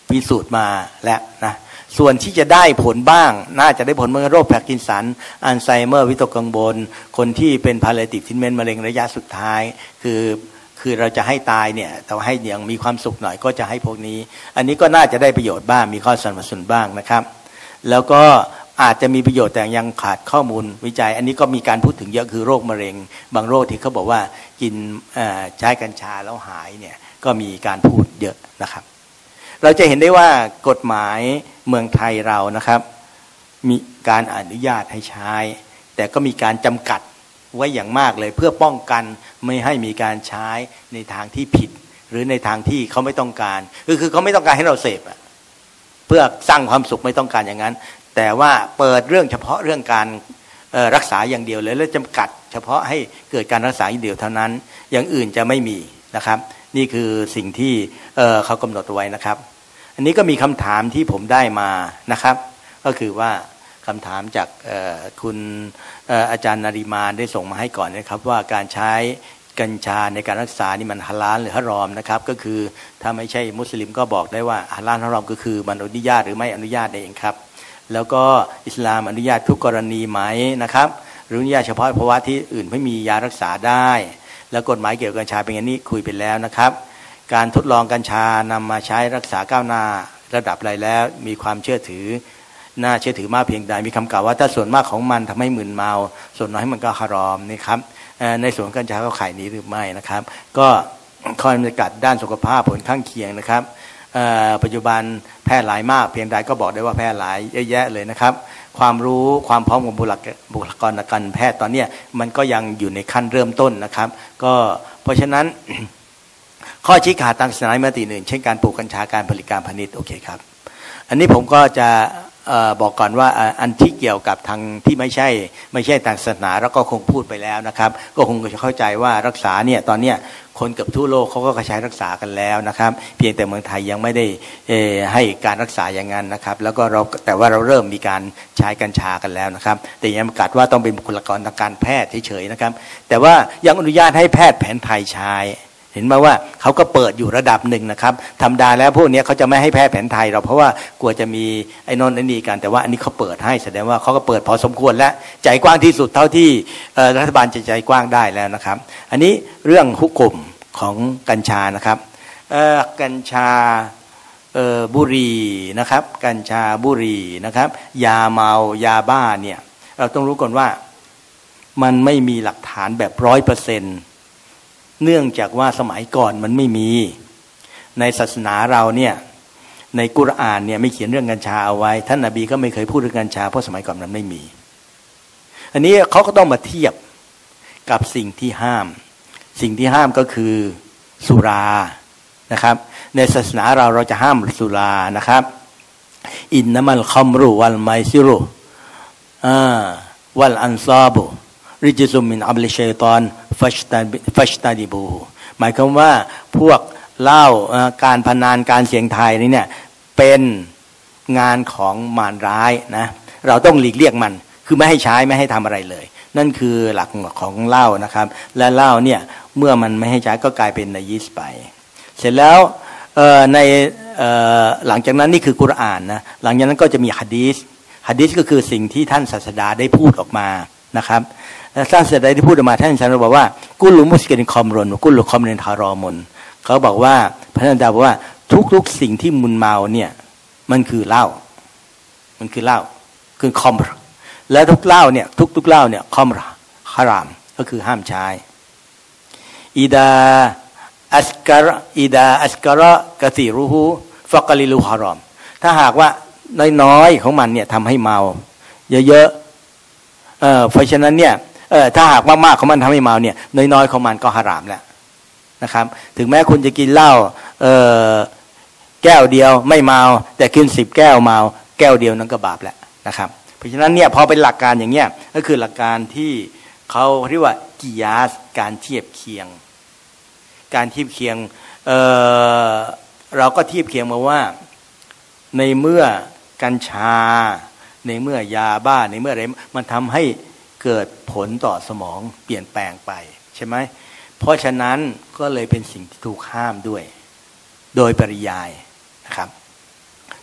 พิสูจน์มาแล้วนะส่วนที่จะได้ผลบ้างน่าจะได้ผลเมื่อโรคแพร์กินสันอัลไซเมอร์วิตกกังวลคนที่เป็นพาเลติฟทินเมนต์มะเร็งระยะสุดท้ายคือคือเราจะให้ตายเนี่ยแต่ให้อย่างมีความสุขหน่อยก็จะให้พวกนี้อันนี้ก็น่าจะได้ประโยชน์บ้างมีข้อสนับสนุนบ้างนะครับแล้วก็อาจจะมีประโยชน์แต่ยังขาดข้อมูลวิจัยอันนี้ก็มีการพูดถึงเยอะคือโรคมะเร็งบางโรคที่เขาบอกว่ากินใช้กัญชาแล้วหายเนี่ยก็มีการพูดเยอะนะครับเราจะเห็นได้ว่ากฎหมายเมืองไทยเรานะครับมีการอนุญาตให้ใช้แต่ก็มีการจำกัดไว้อย่างมากเลยเพื่อป้องกันไม่ให้มีการใช้ในทางที่ผิดหรือในทางที่เขาไม่ต้องการคือคือเขาไม่ต้องการให้เราเสพอะเพื่อสร้างความสุขไม่ต้องการอย่างนั้นแต่ว่าเปิดเรื่องเฉพาะเรื่องการรักษาอย่างเดียวเลยแล้วจำกัดเฉพาะให้เกิดการรักษาอย่างเดียวเท่านั้นอย่างอื่นจะไม่มีนะครับนี่คือสิ่งที่เขากำหนดไว้นะครับอันนี้ก็มีคำถามที่ผมได้มานะครับก็คือว่าคำถามจากคุณอาจารย์นาริมานได้ส่งมาให้ก่อนนะครับว่าการใช้กัญชาในการรักษานี่มันฮาลาลหรือฮารอมนะครับก็คือถ้าไม่ใช่มุสลิมก็บอกได้ว่าฮาลาลฮารอมก็คือมันอนุญาตหรือไม่อนุญาตเองครับแล้วก็อิสลามอนุญาตทุกกรณีไหมนะครับหรืออนุญาตเฉพาะภาวะที่อื่นไม่มียารักษาได้แล้วกฎหมายเกี่ยวกับกัญชาเป็นอย่างนี้คุยไปแล้วนะครับการทดลองกัญชานำมาใช้รักษาก้าวหน้าระดับอะไรแล้วมีความเชื่อถือน่าเชื่อถือมากเพียงใดมีคำกล่าวว่าถ้าส่วนมากของมันทำให้มึนเมาส่วนน้อยมันก็ฮารอมนี่ครับในส่วนกัญชาเขาขายนี้หรือไม่นะครับก็ข้อจำกัดด้านสุขภาพผลข้างเคียงนะครับปัจจุบันแพร่หลายมากเพียงใดก็บอกได้ว่าแพร่หลายเยอะแยะเลยนะครับความรู้ความพร้อมของบุคลากรทางการแพทย์ตอนนี้มันก็ยังอยู่ในขั้นเริ่มต้นนะครับก็เพราะฉะนั้นข้อชี้ขาดทางศาสนาในมิติอื่นเช่นการปลูกกัญชาการผลิตการพาณิชย์โอเคครับอันนี้ผมก็จะบอกก่อนว่าอันที่เกี่ยวกับทางที่ไม่ใช่ไม่ใช่ทางศาสนาแล้วก็คงพูดไปแล้วนะครับก็คงจะเข้าใจว่ารักษาเนี่ยตอนเนี้ยคนเกือบทั่วโลกเขาก็ใช้รักษากันแล้วนะครับเพียงแต่เมืองไทยยังไม่ได้ให้การรักษาอย่างนั้นนะครับแล้วก็เราแต่ว่าเราเริ่มมีการใช้กัญชากันแล้วนะครับแต่ยังประกาศว่าต้องเป็นบุคลากรทางการแพทย์เฉยๆนะครับแต่ว่ายังอนุญาตให้แพทย์แผนไทยใช้เห็นไหมว่าเขาก็เปิดอยู่ระดับหนึ่งนะครับธรรมดาแล้วพวกนี้เขาจะไม่ให้แพทย์แผนไทยเราเพราะว่ากลัวจะมีไอ้นนท์ไอ้นี่กันแต่ว่าอันนี้เขาเปิดให้แสดงว่าเขาก็เปิดพอสมควรและใจกว้างที่สุดเท่าที่รัฐบาลจะใจกว้างได้แล้วนะครับอันนี้เรื่องฮุกกลมของกัญชานะครับกัญชาบุหรี่นะครับกัญชาบุหรี่นะครับยาเมายาบ้าเนี่ยเราต้องรู้ก่อนว่ามันไม่มีหลักฐานแบบร้อยเปอร์เซ็นต์เนื่องจากว่าสมัยก่อนมันไม่มีในศาสนาเราเนี่ยในกุรอานเนี่ยไม่เขียนเรื่องกัญชาเอาไว้ท่านนบีก็ไม่เคยพูดเรื่องกัญชาเพราะสมัยก่อนมันไม่มีอันนี้เขาก็ต้องมาเทียบกับสิ่งที่ห้ามสิ่งที่ห้ามก็คือสุรานะครับในศาสนาเราเราจะห้ามสุรานะครับอินนัมัลคัมรุวัลไมซิรุอ่าวัลอันซาบุริจิซุมมินอับลิชัยฏอนฟัชตาฟัชตาดิบูหมายความว่าพวกเหล้าการพนันการเสี่ยงทายนี่เนี่ยเป็นงานของมารร้ายนะเราต้องหลีกเลี่ยงมันคือไม่ให้ใช้ไม่ให้ทำอะไรเลยนั่นคือหลักของเหล้านะครับและเหล้าเนี่ยเมื่อมันไม่ให้ใช้ก็กลายเป็นนายิสไปเสร็จแล้วในหลังจากนั้นนี่คือกุรอานนะหลังจากนั้นก็จะมีหะดีษหะดีษก็คือสิ่งที่ท่านศาสดาได้พูดออกมานะครับท่านศาสดาได้พูดออกมาท่านฉันบอกว่ากุลุมุสกินคอมรอนกุลุคอมเรนทารอมนเขาบอกว่าพระท่านดาบอกว่าทุกๆสิ่งที่มึนเมาเนี่ยมันคือเหล้ามันคือเหล้าคือคอมและทุกเหล้าเนี่ยทุกๆเหล้าเนี่ยคอมราฮารามก็คือห้ามใช้อิดาอัสการอิดาอัสการะกะซีรูฮูฟักลิลูฮารอมถ้าหากว่าน้อยๆของมันเนี่ยทำให้เมาเยอะๆเอ่อเพราะฉะนั้นเนี่ยเอ่อถ้าหากมากๆของมันทำให้เมาเนี่ยน้อยๆของมันก็ฮารามแล้วนะครับถึงแม้คุณจะกินเหล้าเอ่อแก้วเดียวไม่เมาแต่กินสิบแก้วเมาแก้วเดียวนั้นก็บาปแล้วนะครับเพราะฉะนั้นเนี่ยพอเป็นหลักการอย่างเงี้ยก็คือหลักการที่เขาเรียกว่ากิยาสการเทียบเคียงการเทียบเคียง เ, เราก็เทียบเคียงมาว่าในเมื่อกัญชาในเมื่อยาบ้าในเมื่ออะไรมันทำให้เกิดผลต่อสมองเปลี่ยนแปลงไปใช่ไหมเพราะฉะนั้นก็เลยเป็นสิ่งที่ถูกห้ามด้วยโดยปริยายนะครับ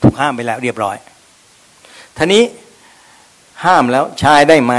ถูกห้ามไปแล้วเรียบร้อยทีนี้ห้ามแล้วใช้ได้ไหม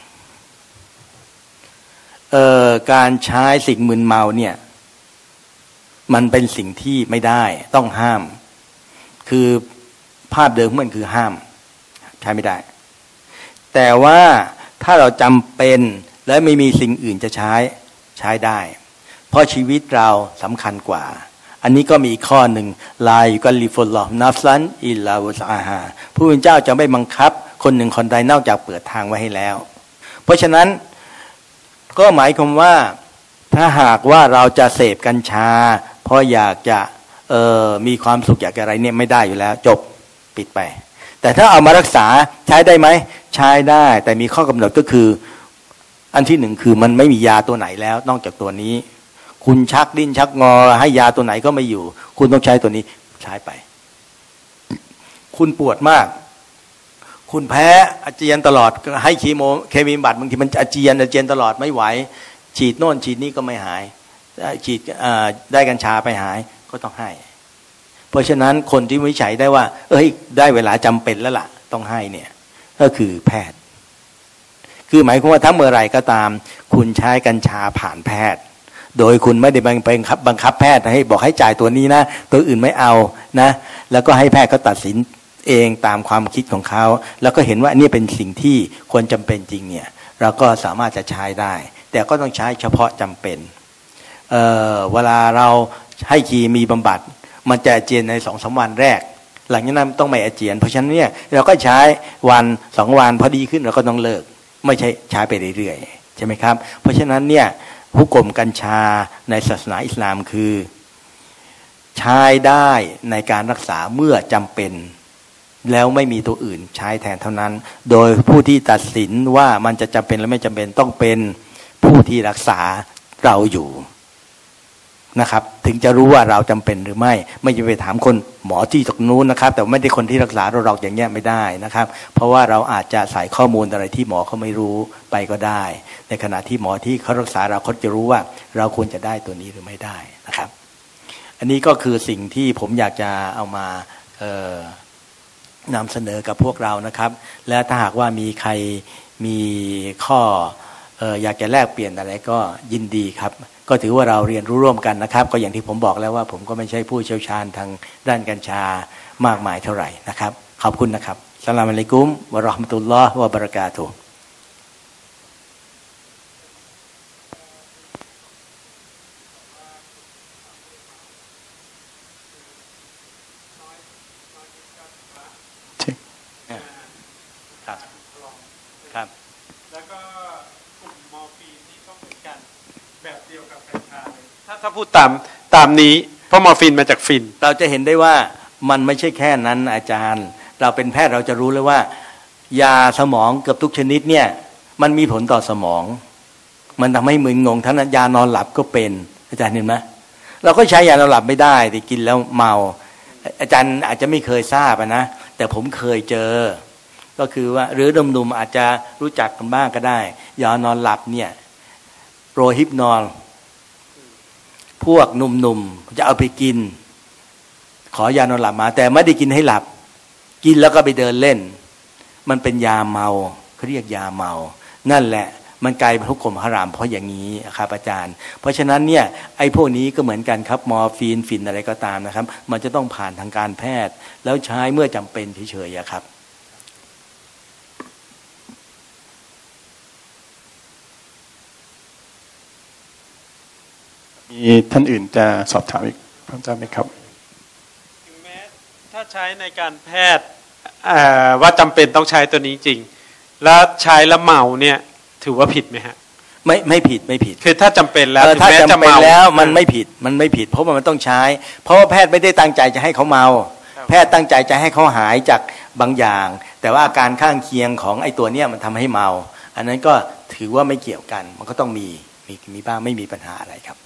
เอ่อการใช้สิ่งมึนเมาเนี่ยมันเป็นสิ่งที่ไม่ได้ต้องห้ามคือภาพเดิมมันคือห้ามใช้ไม่ได้แต่ว่าถ้าเราจำเป็นและไม่มีสิ่งอื่นจะใช้ใช้ได้เพราะชีวิตเราสำคัญกว่าอันนี้ก็มีอีกข้อหนึ่งลายุกัลลิฟุลลอฮ์นัฟซันอิลลาวุสอาฮาผู้เป็นเจ้าจะไม่บังคับคนหนึ่งคนใดนอกจากเปิดทางไว้ให้แล้วเพราะฉะนั้นก็หมายความว่าถ้าหากว่าเราจะเสพกัญชาเพราะอยากจะเอ่อมีความสุขอยากอะไรเนี่ยไม่ได้อยู่แล้วจบปิดไปแต่ถ้าเอามารักษาใช้ได้ไหมใช้ได้แต่มีข้อกำหนดก็คืออันที่หนึ่งคือมันไม่มียาตัวไหนแล้วนอกจากตัวนี้คุณชักดิ้นชักงอให้ยาตัวไหนก็ไม่อยู่คุณต้องใช้ตัวนี้ใช้ไปคุณปวดมากคุณแพ้อาเจียนตลอดให้คีโมเคมีบำบัดบางทีมันอาเจียนอาเจียนตลอดไม่ไหวฉีดโน่นฉีดนี่ก็ไม่หายฉีดได้กัญชาไปหายก็ต้องให้เพราะฉะนั้นคนที่วิจัยได้ว่าเอ้ยได้เวลาจำเป็นแล้วล่ะต้องให้เนี่ยก็คือแพทย์คือหมายความว่าถ้าเมื่อไรก็ตามคุณใช้กัญชาผ่านแพทย์โดยคุณไม่ได้บังคับบังคับแพทย์ให้บอกให้จ่ายตัวนี้นะตัวอื่นไม่เอานะแล้วก็ให้แพทย์เขาตัดสินเองตามความคิดของเขาแล้วก็เห็นว่านี่เป็นสิ่งที่ควรจำเป็นจริงเนี่ยเราก็สามารถจะใช้ได้แต่ก็ต้องใช้เฉพาะจำเป็น เอ่อ เวลาเราให้คีมีบำบัดมันจะอาเจียนในสองสามวันแรกหลังจากนั้นต้องไม่อาเจียนเพราะฉะนั้นเนี่ยเราก็ใช้วันสองวันพอดีขึ้นเราก็ต้องเลิกไม่ใช่ใช้ไปเรื่อยๆใช่ไหมครับเพราะฉะนั้นเนี่ยหุกมกัญชาในศาสนาอิสลามคือใช้ได้ในการรักษาเมื่อจำเป็นแล้วไม่มีตัวอื่นใช้แทนเท่านั้นโดยผู้ที่ตัดสินว่ามันจะจำเป็นหรือไม่จำเป็นต้องเป็นผู้ที่รักษาเราอยู่นะครับถึงจะรู้ว่าเราจำเป็นหรือไม่ไม่จะไปถามคนหมอที่ตรงนู้นนะครับแต่ไม่ได้คนที่รักษาเราเราอย่างเงี้ยไม่ได้นะครับเพราะว่าเราอาจจะใส่ข้อมูลอะไรที่หมอเขาไม่รู้ไปก็ได้ในขณะที่หมอที่เขารักษาเราเขาจะรู้ว่าเราควรจะได้ตัวนี้หรือไม่ได้นะครับอันนี้ก็คือสิ่งที่ผมอยากจะเอามาเอ่อนำเสนอกับพวกเรานะครับและถ้าหากว่ามีใครมีข้อเอ่ออยากจะแลกเปลี่ยนอะไรก็ยินดีครับก็ถือว่าเราเรียนรู้ร่วมกันนะครับก็อย่างที่ผมบอกแล้วว่าผมก็ไม่ใช่ผู้เชี่ยวชาญทางด้านกัญชามากมายเท่าไหร่นะครับขอบคุณนะครับอัสสลามุอะลัยกุมวะเราะห์มะตุลลอฮ์วะบะเราะกาตุฮ์ครับแล้วก็กลุ่มมอร์ฟีนนี่ก็เหมือนกันแบบเดียวกับกัญชาเลยถ้าถ้าพูดตามตามนี้เพราะมอร์ฟีนมาจากฟินเราจะเห็นได้ว่ามันไม่ใช่แค่นั้นอาจารย์เราเป็นแพทย์เราจะรู้เลยว่ายาสมองเกือบทุกชนิดเนี่ยมันมีผลต่อสมองมันทำให้มึนงงทั้งนั้นยานอนหลับก็เป็นอาจารย์เห็นไหมเราก็ใช้ยานอนหลับไม่ได้แต่กินแล้วเมาอาจารย์อาจจะไม่เคยทราบนะแต่ผมเคยเจอก็คือว่าหรือหนุ่มๆอาจจะรู้จักกันบ้างก็ได้ยานอนหลับเนี่ยโรฮิปนอลพวกหนุ่มๆจะเอาไปกินขอยานอนหลับมาแต่ไม่ได้กินให้หลับกินแล้วก็ไปเดินเล่นมันเป็นยาเมาเขาเรียกยาเมานั่นแหละมันกลายเป็นทุกข์ขมหรามเพราะอย่างนี้ครับอาจารย์เพราะฉะนั้นเนี่ยไอ้พวกนี้ก็เหมือนกันครับมอร์ฟีนฟินอะไรก็ตามนะครับมันจะต้องผ่านทางการแพทย์แล้วใช้เมื่อจำเป็นเฉยๆครับมีท่านอื่นจะสอบถามอีกเพิ่มเติมไหมครับถึงแม้ถ้าใช้ในการแพทย์ว่าจำเป็นต้องใช้ตัวนี้จริงแล้วใช้แล้วเมาเนี่ยถือว่าผิดไหมฮะไม่ไม่ผิดไม่ผิดคือถ้าจำเป็นแล้วถ้าจำเป็นแล้วมันไม่ผิดมันไม่ผิดเพราะว่ามันต้องใช้เพราะว่าแพทย์ไม่ได้ตั้งใจจะให้เขาเมาแพทย์ตั้งใจจะให้เขาหายจากบางอย่างแต่ว่าอาการข้างเคียงของไอ้ตัวเนี้ยมันทำให้เมาอันนั้นก็ถือว่าไม่เกี่ยวกันมันก็ต้องมีมีมีบ้างไม่มีปัญหาอะไรครับ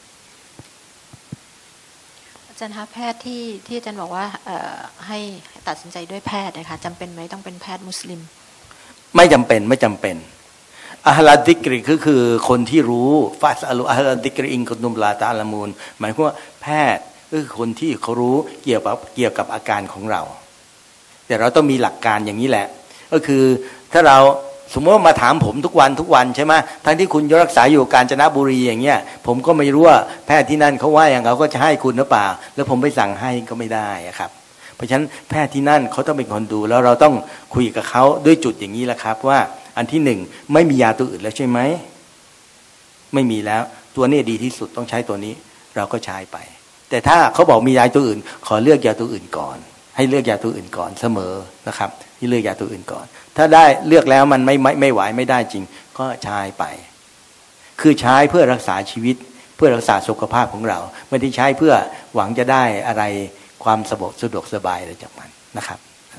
อาจารย์คะแพทย์ที่ที่อาจารย์บอกว่าให้ตัดสินใจด้วยแพทย์นะคะจำเป็นไหมต้องเป็นแพทย์มุสลิมไม่จำเป็นไม่จำเป็นอะฮลัดดิกรีก็คือคนที่รู้ฟาสอลุอะฮลัดดิกรีอิงกุนุมลาตะอัลมูนหมายความว่าแพทย์ก็คือคนที่เขารู้เกี่ยวกับเกี่ยวกับอาการของเราแต่เราต้องมีหลักการอย่างนี้แหละก็คือถ้าเราสมมติว่ามาถามผมทุกวันทุกวันใช่ไหมทั้งที่คุณรักษาอยู่กาญจนบุรีอย่างเงี้ยผมก็ไม่รู้ว่าแพทย์ที่นั่นเขาว่าอย่างเขาก็จะให้คุณหรือเปล่าแล้วผมไปสั่งให้ก็ไม่ได้ครับเพราะฉะนั้นแพทย์ที่นั่นเขาต้องเป็นคนดูแล้วเราต้องคุยกับเขาด้วยจุดอย่างนี้แหละครับว่าอันที่หนึ่งไม่มียาตัวอื่นแล้วใช่ไหมไม่มีแล้วตัวนี้ดีที่สุดต้องใช้ตัวนี้เราก็ใช้ไปแต่ถ้าเขาบอกมียาตัวอื่นขอเลือกยาตัวอื่นก่อนให้เลือกยาตัวอื่นก่อนเสมอนะครับที่เลือกยาตัวอื่นก่อนถ้าได้เลือกแล้วมันไม่ไม่ไม่ไหวไม่ได้จริงก็ใช้ไปคือใช้เพื่อรักษาชีวิตเพื่อรักษาสุขภาพของเราไม่ได้ใช้เพื่อหวังจะได้อะไรความสะดวกสะดวกสบายอะไรจากมันนะครับ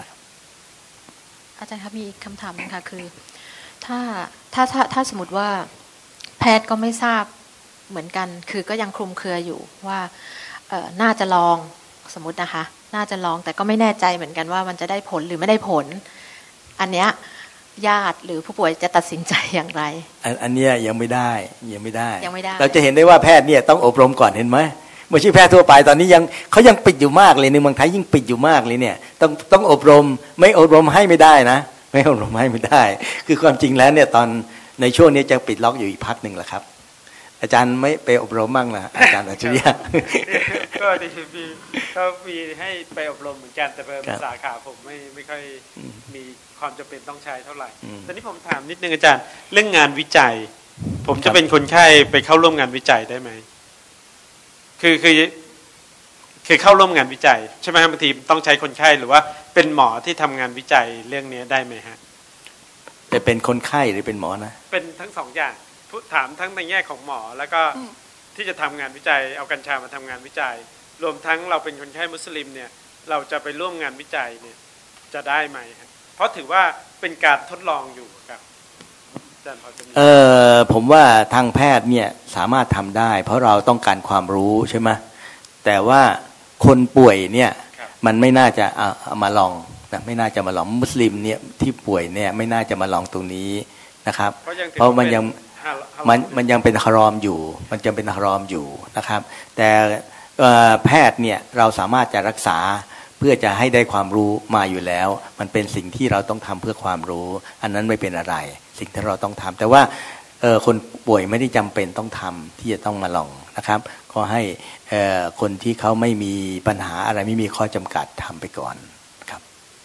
อาจารย์ครับมีคำถามนึงค่ะคือถ้าถ้าถ้าถ้าสมมติว่าแพทย์ก็ไม่ทราบเหมือนกันคือก็ยังคลุมเครืออยู่ว่าเอ่อน่าจะลองสมมตินะคะน่าจะลองแต่ก็ไม่แน่ใจเหมือนกันว่ามันจะได้ผลหรือไม่ได้ผลอันเนี้ยญาติหรือผู้ป่วยจะตัดสินใจอย่างไรอันอันเนี้ยยังไม่ได้ยังไม่ได้ยังไม่ได้เราจะเห็นได้ว่าแพทย์เนี่ยต้องอบรมก่อนเห็นไหมไม่ใช่แพทย์ทั่วไปตอนนี้ยังเขายังปิดอยู่มากเลยในเมืองไทยยิ่งปิดอยู่มากเลยเนี่ยต้องต้องอบรมไม่อบรมให้ไม่ได้นะไม่อบรมให้ไม่ได้คือความจริงแล้วเนี่ยตอนในช่วงนี้จะปิดล็อกอยู่อีกพักหนึ่งแหละครับอาจารย์ไม่ไปอบรมบ้างนะอาจารย์อัจฉริยะก็ดีมีก็มีให้ไปอบรมเหมือนกันแต่เป็นสาขาผมไม่ไม่ค่อยมีความจำเป็นต้องใช้เท่าไหร่ตอนนี้ผมถามนิดนึงอาจารย์เรื่องงานวิจัยผมจะเป็นคนไข้ไปเข้าร่วมงานวิจัยได้ไหมคือคือคือเข้าร่วมงานวิจัยใช่ไหมบางทีต้องใช้คนไข้หรือว่าเป็นหมอที่ทำงานวิจัยเรื่องนี้ได้ไหมฮะแต่เป็นคนไข้หรือเป็นหมอนะเป็นทั้งสองอย่างถามทั้งในแง่ของหมอแล้วก็ที่จะทำงานวิจัยเอากัญชามาทำงานวิจัยรวมทั้งเราเป็นคนไข้มุสลิมเนี่ยเราจะไปร่วมงานวิจัยเนี่ยจะได้ไหมเพราะถือว่าเป็นการทดลองอยู่ครับอาจารย์พอจะมีเออผมว่าทางแพทย์เนี่ยสามารถทำได้เพราะเราต้องการความรู้ใช่ไหมแต่ว่าคนป่วยเนี่ยมันไม่น่าจะเอามาลองนะไม่น่าจะมาลองมุสลิมเนี่ยที่ป่วยเนี่ยไม่น่าจะมาลองตรงนี้นะครับเพราะมันยังมันมันยังเป็นฮารอมอยู่มันยังเป็นฮารอมอยู่นะครับแต่แพทย์เนี่ยเราสามารถจะรักษาเพื่อจะให้ได้ความรู้มาอยู่แล้วมันเป็นสิ่งที่เราต้องทำเพื่อความรู้อันนั้นไม่เป็นอะไรสิ่งที่เราต้องทำแต่ว่าคนป่วยไม่ได้จำเป็นต้องทำที่จะต้องมาลองนะครับก็ให้คนที่เขาไม่มีปัญหาอะไรไม่มีข้อจำกัดทำไปก่อนครับ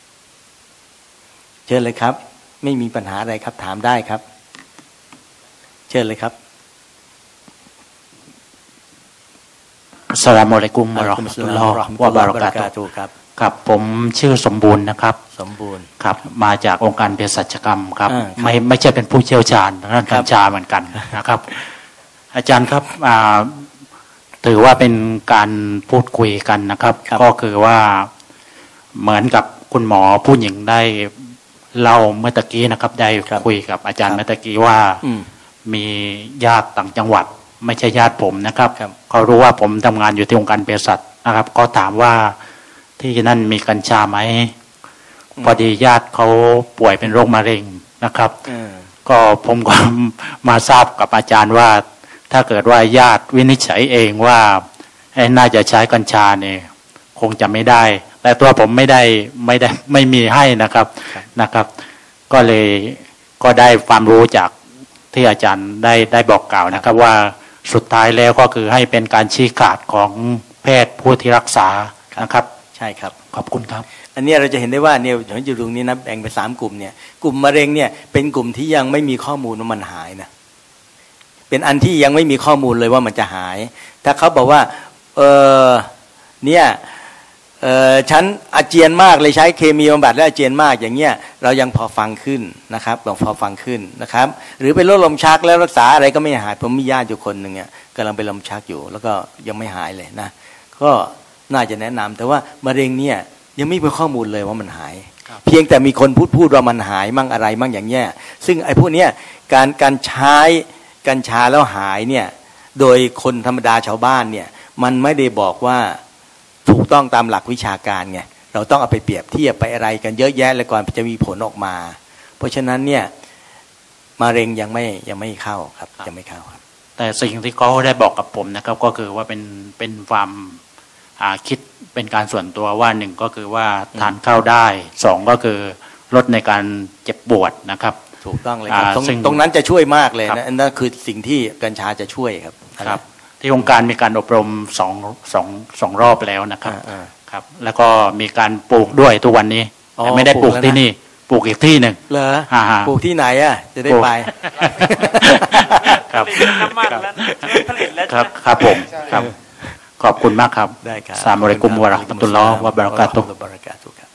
เชิญเลยครับไม่มีปัญหาอะไรครับถามได้ครับเชิญเลยครับอัสสลามุอะลัยกุมวะเราะห์มะตุลลอฮ์วะบะเราะกาตุฮ์ครับครับผมชื่อสมบูรณ์นะครับสมบูรณ์ครับมาจากองค์การเภสัชกรรมครับไม่ไม่ใช่เป็นผู้เชี่ยวชาญด้านกัญชาเหมือนกันนะครับอาจารย์ครับถือว่าเป็นการพูดคุยกันนะครับก็คือว่าเหมือนกับคุณหมอผู้หญิงได้เล่าเมื่อตะกี้นะครับได้คุยกับอาจารย์เมื่อตะกี้ว่ามีญาติต่างจังหวัดไม่ใช่ญาติผมนะครับเขารู้ว่าผมทำงานอยู่ที่องค์การเภสัชนะครับก็ถามว่าที่นั่นมีกัญชาไหมพอดีญาติเขาป่วยเป็นโรคมะเร็งนะครับก็ผมก็มาทราบกับอาจารย์ว่าถ้าเกิดว่าญาติวินิจฉัยเองว่าน่าจะใช้กัญชาเนี่ยคงจะไม่ได้แต่ตัวผมไม่ได้ไม่ได้ไม่มีให้นะครับนะครับก็เลยก็ได้ความรู้จากที่อาจารย์ได้ได้บอกกล่าวนะครับว่าสุดท้ายแล้วก็คือให้เป็นการชี้ขาดของแพทย์ผู้ที่รักษานะครับใช่ครับขอบคุณครับอันนี้เราจะเห็นได้ว่าเนี่ยอยู่ตรงนี้นะแบ่งเป็นสามกลุ่มเนี่ยกลุ่มมะเร็งเนี่ยเป็นกลุ่มที่ยังไม่มีข้อมูลว่ามันหายนะเป็นอันที่ยังไม่มีข้อมูลเลยว่ามันจะหายถ้าเขาบอกว่าเออเนี่ยเออฉันอาเจียนมากเลยใช้เคมีบำบัดแล้วอาเจียนมากอย่างเงี้ยเรายังพอฟังขึ้นนะครับลองพอฟังขึ้นนะครับหรือเป็นโรคลมชักแล้วรักษาอะไรก็ไม่หายผมมีญาติอยู่คนหนึ่งเนี่ยกำลังเป็นลมชักอยู่แล้วก็ยังไม่หายเลยนะก็น่าจะแนะนำแต่ว่ามะเร็งเนี่ยยังไม่มีข้อมูลเลยว่ามันหายเพียงแต่มีคนพูดพูดว่ามันหายมั่งอะไรมั่งอย่างเงี้ยซึ่งไอ้พวกเนี้ยการการใช้กัญชาแล้วหายเนี่ยโดยคนธรรมดาชาวบ้านเนี่ยมันไม่ได้บอกว่าถูกต้องตามหลักวิชาการไงเราต้องเอาไปเปรียบเทียบไปอะไรกันเยอะแยะเลยก่อนจะมีผลออกมาเพราะฉะนั้นเนี่ยมะเร็งยังไม่ยังไม่เข้าครับยังไม่เข้าครับแต่สิ่งที่เขาได้บอกกับผมนะครับก็คือว่าเป็นเป็นความคิดเป็นการส่วนตัวว่าหนึ่งก็คือว่าทานข้าวได้สองก็คือลดในการเจ็บปวดนะครับถูกต้องเลยครับตรงตรงนั้นจะช่วยมากเลยนะนั่นคือสิ่งที่กัญชาจะช่วยครับครับที่องค์การมีการอบรมสองสองสองรอบแล้วนะครับครับแล้วก็มีการปลูกด้วยทุกวันนี้แต่ไม่ได้ปลูกที่นี่ปลูกอีกที่หนึ่งเหรอปลูกที่ไหนอ่ะจะได้ไปครับน้ำมันแล้วผลิตแล้วครับครับผมครับขอบคุณมากครับได้ครับอัสสลามุอะลัยกุมวะเราะห์มะตุลลอฮ์วะบะเราะกาตุฮ์ครับ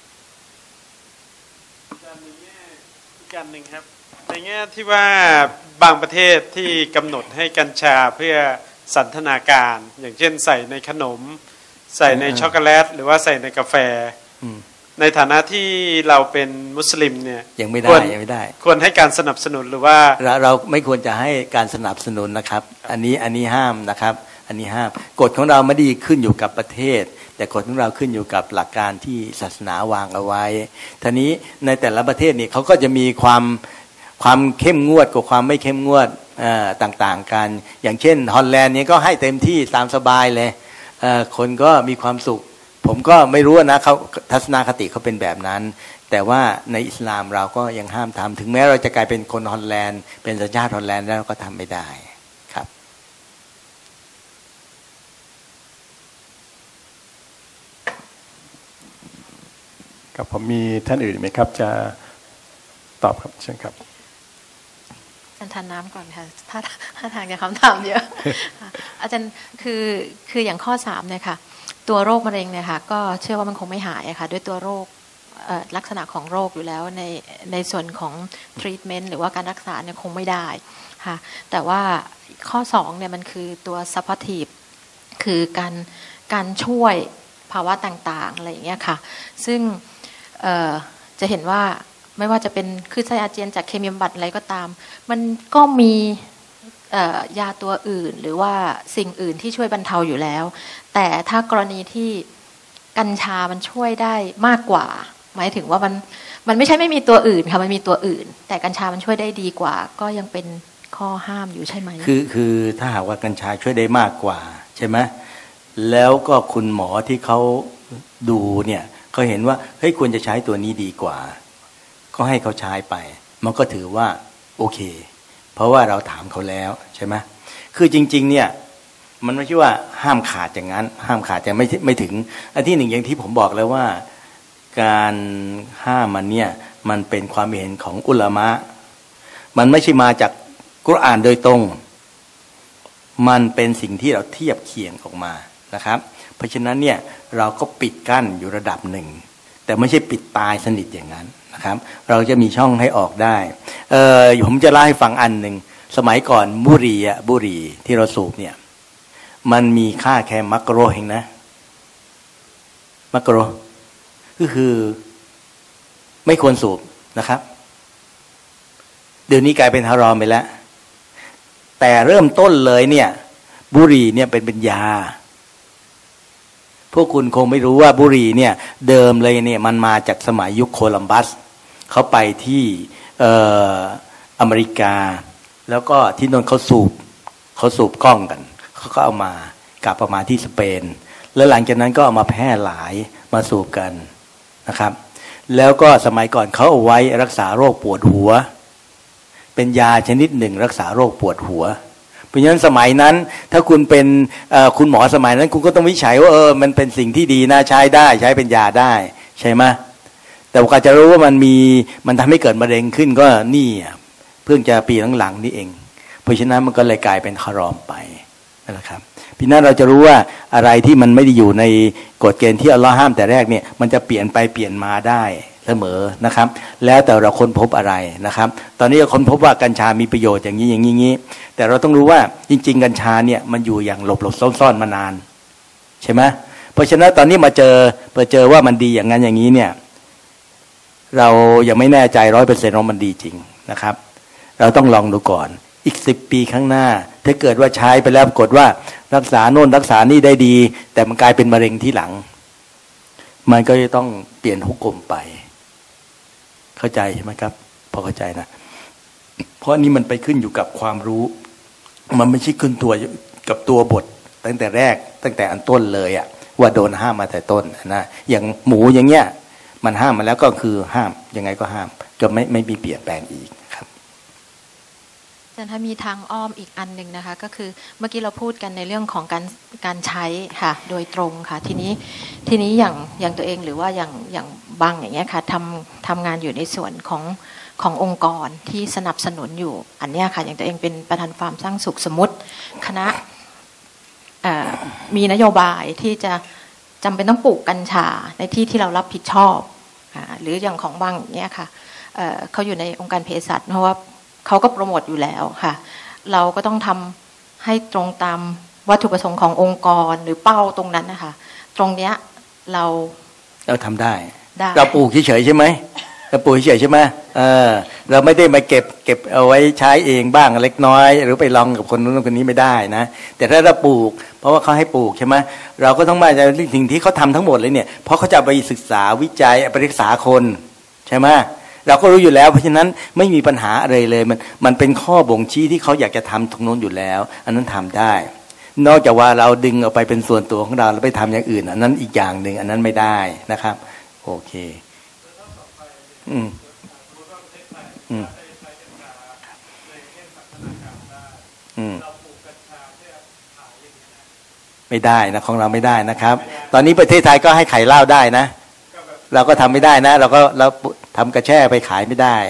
อีกการหนึ่งครับในแง่ที่ว่าบางประเทศที่กำหนดให้กัญชาเพื่อสันทนาการอย่างเช่นใส่ในขนมใส่ในช็อกโกแลตหรือว่าใส่ในกาแฟในฐานะที่เราเป็นมุสลิมเนี่ยยังไม่ได้ยังไม่ได้ควรให้การสนับสนุนหรือว่าเราเราไม่ควรจะให้การสนับสนุนนะครับอันนี้อันนี้ห้ามนะครับอันนี้ห้ามกฎของเราไม่ได้ขึ้นอยู่กับประเทศแต่กฎของเราขึ้นอยู่กับหลักการที่ศาสนาวางเอาไว้ทีนี้ในแต่ละประเทศนี่เขาก็จะมีความความเข้มงวดกับความไม่เข้มงวดต่างๆกันอย่างเช่นฮอลแลนด์นี่ก็ให้เต็มที่ตามสบายเลยคนก็มีความสุขผมก็ไม่รู้นะเขาทัศนคติเขาเป็นแบบนั้นแต่ว่าในอิสลามเราก็ยังห้ามทำถึงแม้เราจะกลายเป็นคนฮอลแลนด์เป็นสัญชาติฮอลแลนด์แล้วก็ทำไม่ได้ครับกับผมมีท่านอื่นไหมครับจะตอบครับเชิญครับอาจารย์ทานน้ำก่อนค่ะถ้าถ้าทางจะคำถามเยอะอาจารย์คือคืออย่างข้อสามเนี่ยค่ะตัวโรคมะเร็งเนี่ยค่ะก็เชื่อว่ามันคงไม่หายอะค่ะด้วยตัวโรคลักษณะของโรคอยู่แล้วในในส่วนของ treatment หรือว่าการรักษาเนี่ยคงไม่ได้ค่ะแต่ว่าข้อสองเนี่ยมันคือตัว supportive คือการการช่วยภาวะต่างๆอะไรอย่างเงี้ยค่ะซึ่งจะเห็นว่าไม่ว่าจะเป็นคือไส้อาเจียนจากเคมีบำบัดอะไรก็ตามมันก็มียาตัวอื่นหรือว่าสิ่งอื่นที่ช่วยบรรเทาอยู่แล้วแต่ถ้ากรณีที่กัญชามันช่วยได้มากกว่าหมายถึงว่ามันมันไม่ใช่ไม่มีตัวอื่นค่ะมันมีตัวอื่นแต่กัญชามันช่วยได้ดีกว่าก็ยังเป็นข้อห้ามอยู่ใช่ไหมคือคือถ้าหากว่ากัญชาช่วยได้มากกว่าใช่ไหมแล้วก็คุณหมอที่เขาดูเนี่ยเขาเห็นว่าเฮ้ยควรจะใช้ตัวนี้ดีกว่าก็ให้เขาใช้ไปมันก็ถือว่าโอเคเพราะว่าเราถามเขาแล้วใช่ไหมคือจริงๆเนี่ยมันไม่ใช่ว่าห้ามขาดอย่างนั้นห้ามขาดแต่ไม่ไม่ถึงอันที่หนึ่งอย่างที่ผมบอกแล้วว่าการห้ามมันเนี่ยมันเป็นความเห็นของอุลามะมันไม่ใช่มาจากกุรอานโดยตรงมันเป็นสิ่งที่เราเทียบเคียงออกมานะครับเพราะฉะนั้นเนี่ยเราก็ปิดกั้นอยู่ระดับหนึ่งแต่ไม่ใช่ปิดตายสนิทอย่างนั้นนะครับเราจะมีช่องให้ออกได้เออผมจะเล่าให้ฟังอันหนึ่งสมัยก่อนบุหรี่อ่ะบุหรี่ที่เราสูบเนี่ยมันมีค่าแค่มักโรเองนะมักโรก็คือไม่ควรสูบนะครับเดี๋ยวนี้กลายเป็นฮารอมไปแล้วแต่เริ่มต้นเลยเนี่ยบุหรี่เนี่ยเป็นเป็นยาพวกคุณคงไม่รู้ว่าบุหรี่เนี่ยเดิมเลยเนี่ยมันมาจากสมัยยุคโคลัมบัสเขาไปที่เอ่ออเมริกาแล้วก็ที่โน่นเขาสูบเขาสูบกล้องกันเขาก็เอามากลับประมาณที่สเปนแล้วหลังจากนั้นก็เอามาแพร่หลายมาสูบกันนะครับแล้วก็สมัยก่อนเขาเอาไว้รักษาโรคปวดหัวเป็นยาชนิดหนึ่งรักษาโรคปวดหัวเพราะฉะนั้นสมัยนั้นถ้าคุณเป็นคุณหมอสมัยนั้นคุณก็ต้องวิจัยว่าเออมันเป็นสิ่งที่ดีนะใช้ได้ใช้เป็นยาได้ใช่ไหมแต่ว่าจะรู้ว่ามันมีมันทำให้เกิดมะเร็งขึ้นก็นี่เพิ่งจะปีหลังๆนี่เองเพราะฉะนั้นมันก็เลยกลายเป็นฮารอมไปนะครับพี่นั้นเราจะรู้ว่าอะไรที่มันไม่ได้อยู่ในกฎเกณฑ์ที่อัลเลาะห์ห้ามแต่แรกเนี่ยมันจะเปลี่ยนไปเปลี่ยนมาได้เสมอนะครับแล้วแต่เราค้นพบอะไรนะครับตอนนี้เราค้นพบว่ากัญชามีประโยชน์อย่างนี้อย่างนี้แต่เราต้องรู้ว่าจริงๆกัญชาเนี่ยมันอยู่อย่างหลบหลบซ่อนๆมานานใช่ไหมเพราะฉะนั้นตอนนี้มาเจอมาเจอว่ามันดีอย่างนั้นอย่างนี้เนี่ยเรายังไม่แน่ใจร้อยเปอร์เซ็นต์ว่ามันดีจริงนะครับเราต้องลองดูก่อนอีกสิบปีข้างหน้าถ้าเกิดว่าใช้ไปแล้วปรากฏว่ารักษาโน่นรักษานี่ได้ดีแต่มันกลายเป็นมะเร็งที่หลังมันก็จะต้องเปลี่ยนหุกกลมไปเข้าใจใช่ไหมครับพอเข้าใจนะเพราะนี่มันไปขึ้นอยู่กับความรู้มันไม่ใช่ขึ้นตัวกับตัวบทตั้งแต่แรกตั้งแต่อันต้นเลยอ่ะว่าโดนห้ามมาแต่ต้นนะอย่างหมูอย่างเงี้ยมันห้ามมาแล้วก็คือห้ามยังไงก็ห้ามก็ไม่ไม่มีเปลี่ยนแปลงอีกครับแต่ถ้ามีทางอ้อมอีกอันหนึ่งนะคะก็คือเมื่อกี้เราพูดกันในเรื่องของการการใช้ค่ะโดยตรงค่ะทีนี้ทีนี้อย่างอย่างตัวเองหรือว่าอย่างอย่างบางอย่างเงี้ยค่ะทำทำงานอยู่ในส่วนของขององค์กรที่สนับสนุนอยู่อันเนี้ยค่ะอย่างตัวเองเป็นประธานฟาร์มสร้างสุขสมมติคณะมีนโยบายที่จะจำเป็นต้องปลูกกัญชาในที่ที่เรารับผิดชอบหรืออย่างของบางอย่างเงี้ยค่ะเขาอยู่ในองค์การเภสัชเพราะว่าเขาก็โปรโมทอยู่แล้วค่ะเราก็ต้องทำให้ตรงตามวัตถุประสงค์ขององค์กรหรือเป้าตรงนั้นนะคะตรงเนี้ยเราเราทำได้เราปลูกเฉยๆใช่ไหมเราปลูกเฉยๆใช่ไหมเออเราไม่ได้มาเก็บเก็บเอาไว้ใช้เองบ้างเล็กน้อยหรือไปลองกับคนนู้นคนนี้ไม่ได้นะแต่ถ้าเราปลูกเพราะว่าเขาให้ปลูกใช่ไหมเราก็ต้องมาจากสิ่งที่เขาทำทั้งหมดเลยเนี่ยเพราะเขาจะไปศึกษาวิจัยไปศึกษาคนใช่ไหมเราก็รู้อยู่แล้วเพราะฉะนั้นไม่มีปัญหาอะไรเลยมันมันเป็นข้อบ่งชี้ที่เขาอยากจะทำตรงนู้นอยู่แล้วอันนั้นทำได้นอกจากว่าเราดึงเอาไปเป็นส่วนตัวของเราแล้วไปทำอย่างอื่นอันนั้นอีกอย่างหนึ่งอันนั้นไม่ได้นะครับโอเคอืมอืมอืมไม่ได้นะของเราไม่ได้นะครับตอนนี้ประเทศไทยก็ให้ขายเหล้าได้นะเราก็ทำไม่ได้นะเราก็เราทำกระแช่ไปขายไม่ได้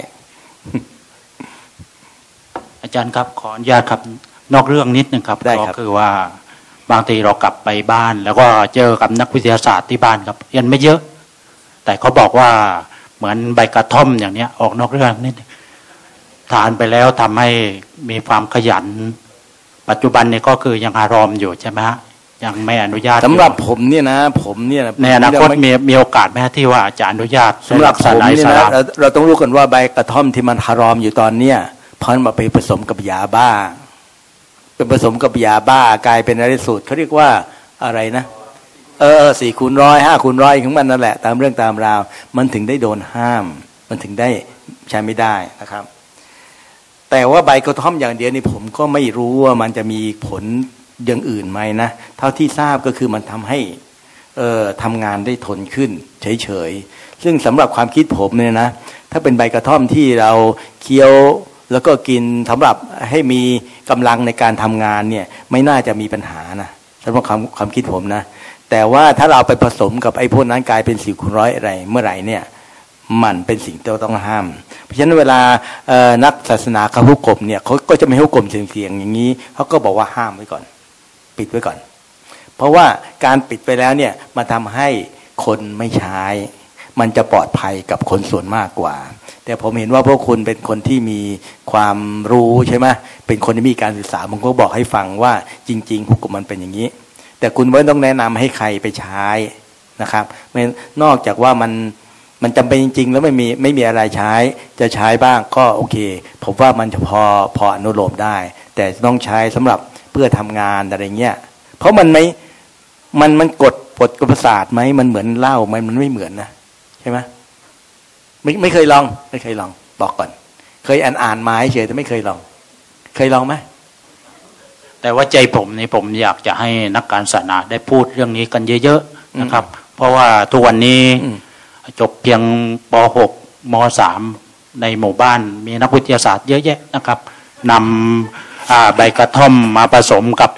อาจารย์ครับขออนุญาตครับนอกเรื่องนิดนึงครับก็คือว่าบางทีเรากลับไปบ้านแล้วก็เจอกับนักวิทยาศาสตร์ที่บ้านครับเรียนไม่เยอะแต่เขาบอกว่าเหมือนใบกระท่อมอย่างเนี้ยออกนอกเรื่องนิดทานไปแล้วทำให้มีความขยันปัจจุบันนี้ก็คือยังอารมณ์อยู่ใช่ไหมฮะยังไม่อนุญาตสำหรับผมเนี่ยนะผมเนี่ยในอนาคตมีมีโอกาสไหมที่ว่าจะอนุญาตสำหรับผมเนี่ยนะเราเราต้องรู้กันว่าใบกระท่อมที่มันฮารอมอยู่ตอนเนี้ยพอมาไปผสมกับยาบ้าเป็นผสมกับยาบ้ากลายเป็นอะไรสูตรเขาเรียกว่าอะไรนะเออสี่คูณร้อยห้าคูณร้อยของมันนั่นแหละตามเรื่องตามราวมันถึงได้โดนห้ามมันถึงได้ใช้ไม่ได้นะครับแต่ว่าใบกระท่อมอย่างเดียวนี่ผมก็ไม่รู้ว่ามันจะมีผลอย่างอื่นไหมนะเท่าที่ทราบก็คือมันทำให้เอ่อทำงานได้ทนขึ้นเฉยๆซึ่งสำหรับความคิดผมเนี่ยนะถ้าเป็นใบกระท่อมที่เราเคี้ยวแล้วก็กินสำหรับให้มีกำลังในการทำงานเนี่ยไม่น่าจะมีปัญหานะสำหรับความความคิดผมนะแต่ว่าถ้าเราไปผสมกับไอ้พวกนั้นกลายเป็นสี่คูณร้อยอะไรเมื่อไหร่เนี่ยมันเป็นสิ่งที่ต้องห้ามเพราะฉะนั้นเวลานักศาสนาเขาฮุกกลมเนี่ยเขาก็จะไม่ฮุกกลมเสียงๆอย่างนี้เขาก็บอกว่าห้ามไว้ก่อนปิดไว้ก่อนเพราะว่าการปิดไปแล้วเนี่ยมันทำให้คนไม่ใช้มันจะปลอดภัยกับคนส่วนมากกว่าแต่ผมเห็นว่าพวกคุณเป็นคนที่มีความรู้ใช่ไหมเป็นคนที่มีการศึกษาผมก็บอกให้ฟังว่าจริงๆฮุกกลมมันเป็นอย่างนี้แต่คุณไม่ต้องแนะนำให้ใครไปใช้นะครับนอกจากว่ามันมันจำเป็นจริงๆแล้วไม่มีไม่มีอะไรใช้จะใช้บ้างก็โอเคผมว่ามันจะพอพออนุโลมได้แต่ต้องใช้สำหรับเพื่อทำงานอะไรเงี้ยเพราะมันไม่มันมันกดปดกระประสาทไหมมันเหมือนเหล้าไหมมันไม่เหมือนนะใช่ไหมไม่ไม่เคยลองไม่เคยลองบอกก่อนเคยอ่านอ่านมาเฉยแต่ไม่เคยลองเคยลองไหมแต่ว่าใจผมนี่ผมอยากจะให้นักการศาสนาได้พูดเรื่องนี้กันเยอะๆนะครับเพราะว่าทุกวันนี้จบเพียงป หก ม สาม ในหมู่บ้านมีนักวิทยาศาสตร์เยอะแยะนะครับนำใบกระท่อมมาผสมกับ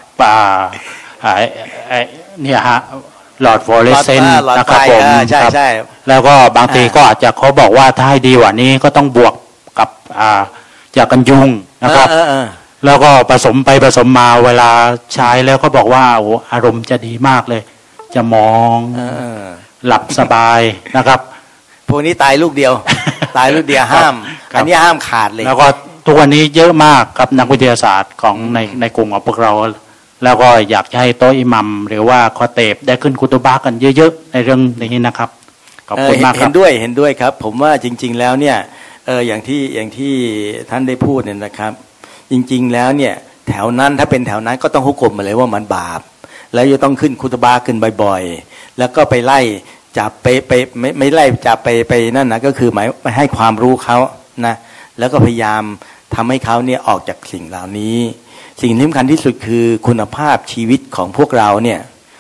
เนี่ยฮะหลอดฟลูออเรสเซนต์นะครับผมครับแล้วก็บางทีก็อาจจะเขาบอกว่าถ้าให้ดีกว่านี้ก็ต้องบวกกับยากันยุงนะครับแล้วก็ผสมไปผสมมาเวลาใช้แล้วก็บอกว่าโอ้อารมณ์จะดีมากเลยจะมองหลับสบายนะครับพวกนี้ตายลูกเดียวตายลูกเดียวห้ามอันนี้ห้ามขาดเลยแล้วก็ทุกวันนี้เยอะมากกับนักวิทยาศาสตร์ของในในกลุ่มของพวกเราแล้วก็อยากให้โต๊ะอิหมัมหรือว่าคอเตบได้ขึ้นคุตบะกันเยอะๆในเรื่องนี้นะครับขอบคุณมากครับเห็นด้วยเห็นด้วยครับผมว่าจริงๆแล้วเนี่ยเอออย่างที่อย่างที่ท่านได้พูดเนี่ยนะครับจริงๆแล้วเนี่ยแถวนั้นถ้าเป็นแถวนั้นก็ต้องฮุกกลมมาเลยว่ามันบาปแล้วจะต้องขึ้นคุตบะขึ้นบ่อยๆแล้วก็ไปไล่จับไปไปไม่ไม่ไล่จับไปไปนั่นนะก็คือหมายไม่ให้ความรู้เขานะแล้วก็พยายามทำให้เขาเนี่ยออกจากสิ่งเหล่านี้สิ่งที่สำคัญที่สุดคือคุณภาพชีวิตของพวกเราเนี่ย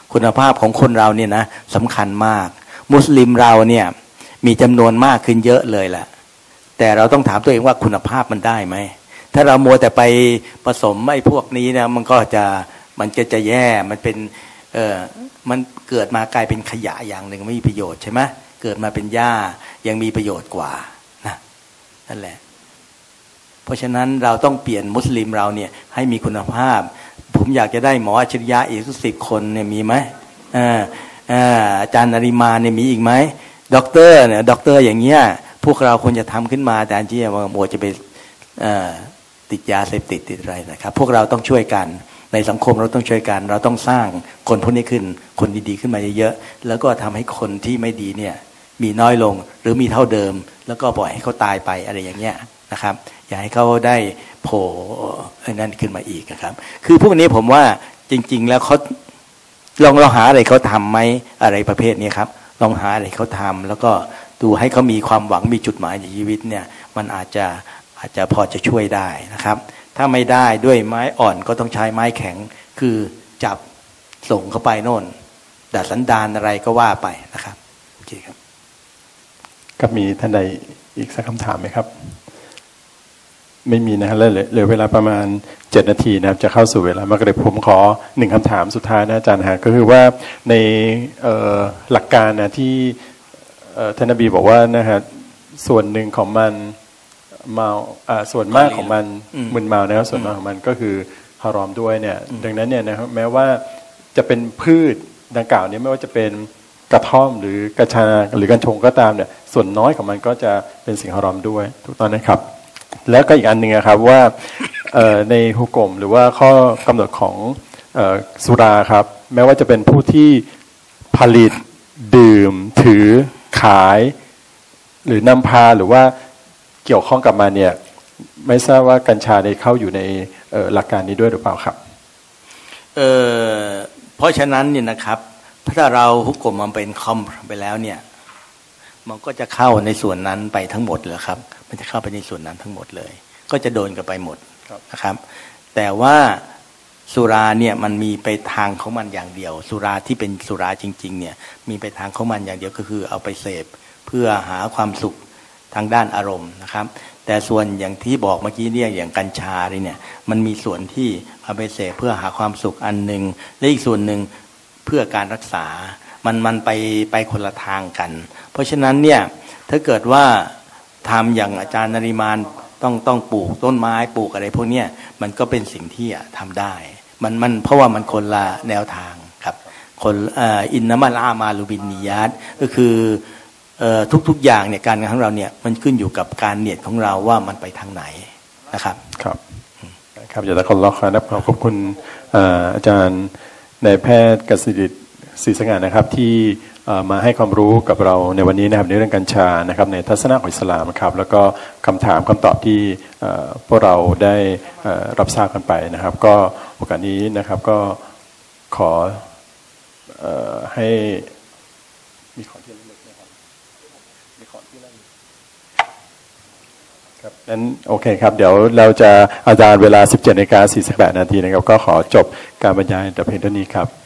คุณภาพของคนเราเนี่ยนะสำคัญมากมุสลิมเราเนี่ยมีจำนวนมากขึ้นเยอะเลยแหละแต่เราต้องถามตัวเองว่าคุณภาพมันได้ไหมถ้าเรามัวแต่ไปผสมไอ้พวกนี้นะมันก็จะมันจะจะแย่มันเป็นเออมันเกิดมากลายเป็นขยะอย่างหนึ่งไม่มีประโยชน์ใช่ไหมเกิดมาเป็นหญ้ายังมีประโยชน์กว่านะนั่นแหละเพราะฉะนั้นเราต้องเปลี่ยนมุสลิมเราเนี่ยให้มีคุณภาพผมอยากจะได้หมออัจฉริยะอีกสักสิบคนเนี่ยมีไหมอ่าอ่าอาจารย์นริมาเนี่ยมีอีกไหมด็อกเตอร์เนี่ยด็อกเตอร์อย่างเงี้ยพวกเราควรจะทำขึ้นมาแต่อันที่ว่ามัวจะไปติดยาเสพติดติดอะไรนะครับพวกเราต้องช่วยกันในสังคมเราต้องช่วยกันเราต้องสร้างคนพวกนี้ขึ้นคนดีๆขึ้นมาเยอะๆแล้วก็ทำให้คนที่ไม่ดีเนี่ยมีน้อยลงหรือมีเท่าเดิมแล้วก็ปล่อยให้เขาตายไปอะไรอย่างเงี้ยนะครับอย่าให้เขาได้โผล่นั่นขึ้นมาอีกนะครับคือพวกนี้ผมว่าจริงๆแล้วเขาลองเราหาอะไรเขาทำไหมอะไรประเภทนี้ครับลองหาอะไรเขาทำแล้วก็ดูให้เขามีความหวังมีจุดหมายในชีวิตเนี่ยมันอาจจะอาจจะพอจะช่วยได้นะครับถ้าไม่ได้ด้วยไม้อ่อนก็ต้องใช้ไม้แข็งคือจับส่งเข้าไปโน่นดัดสันดานอะไรก็ว่าไปนะครับโอเคครับก็มีท่านใดอีกสักคำถามไหมครับไม่มีนะฮะเหลือเหลือเวลาประมาณเจ็ดนาทีนะครับจะเข้าสู่เวลามากเลยผมขอหนึ่งคำถามสุดท้ายนะอาจารย์ฮะก็คือว่าในหลักการนะที่ท่านนบีบอกว่านะฮะส่วนหนึ่งของมันเมาส่วนมากของมันมึนเมานะครับส่วนมากของมันก็คือฮารอมด้วยเนี่ยดังนั้นเนี่ยนะครับแม้ว่าจะเป็นพืชดังกล่าวนี้ไม่ว่าจะเป็นกระท่อมหรือกระชาหรือกัญชงก็ตามเนี่ยส่วนน้อยของมันก็จะเป็นสิ่งฮารอมด้วยถูกต้องนะครับแล้วก็อีกอันหนึ่งครับว่าในฮุกมหรือว่าข้อกำหนดของสุราครับแม้ว่าจะเป็นผู้ที่ผลิตดื่มถือขายหรือนำพาหรือว่าเกี่ยวข้องกับมันเนี่ยไม่ทราบว่ากัญชาได้เข้าอยู่ในหลักการนี้ด้วยหรือเปล่าครับเออเพราะฉะนั้นเนี่ยนะครับถ้าเราฮุกมมันเป็นคอมไปแล้วเนี่ยมันก็จะเข้าในส่วนนั้นไปทั้งหมดเลยครับมันจะเข้าไปในส่วนนั้นทั้งหมดเลยก็จะโดนกันไปหมดนะครับแต่ว่าสุราเนี่ยมันมีไปทางของมันอย่างเดียวสุราที่เป็นสุราจริงๆเนี่ยมีไปทางของมันอย่างเดียวก็คือเอาไปเสพเพื่อหาความสุขทางด้านอารมณ์นะครับแต่ส่วนอย่างที่บอกเมื่อกี้เนี่ยอย่างกัญชาเนี่ยมันมีส่วนที่เอาไปเสพเพื่อหาความสุขอันหนึ่งและอีกส่วนหนึ่งเพื่อการรักษามันมันไปไปคนละทางกันเพราะฉะนั้นเนี่ยถ้าเกิดว่าทำอย่างอาจารย์นริมานต้องต้องปลูกต้นไม้ปลูกอะไรพวกนี้มันก็เป็นสิ่งที่ทำได้มันมันเพราะว่ามันคนละแนวทางครับคนอินนามัลอามาลูบินนิยัตก็คือทุกๆอย่างเนี่ยการงานของเราเนี่ยมันขึ้นอยู่กับการเนียดของเราว่ามันไปทางไหนนะครับครับครับอยากจะขอรับครับขอบคุณอาจารย์นายแพทย์กสิทธิ์ศรีสง่านะครับที่มาให้ความรู้กับเราในวันนี้นะครับในเรื่องกัญชานะครับในทัศนะของอิสลามครับแล้วก็คำถามคำตอบที่พวกเราได้รับทราบกันไปนะครับก็โอกาสนี้นะครับก็ขอให้มีขอที่เล็กๆนะครับมีขอที่นั่นครับนั้นโอเคครับเดี๋ยวเราจะอาจารย์เวลา สิบเจ็ดนาฬิกาสี่สิบแปดนาทีนะครับก็ขอจบการบรรยายแต่เพียงเท่านี้ครับ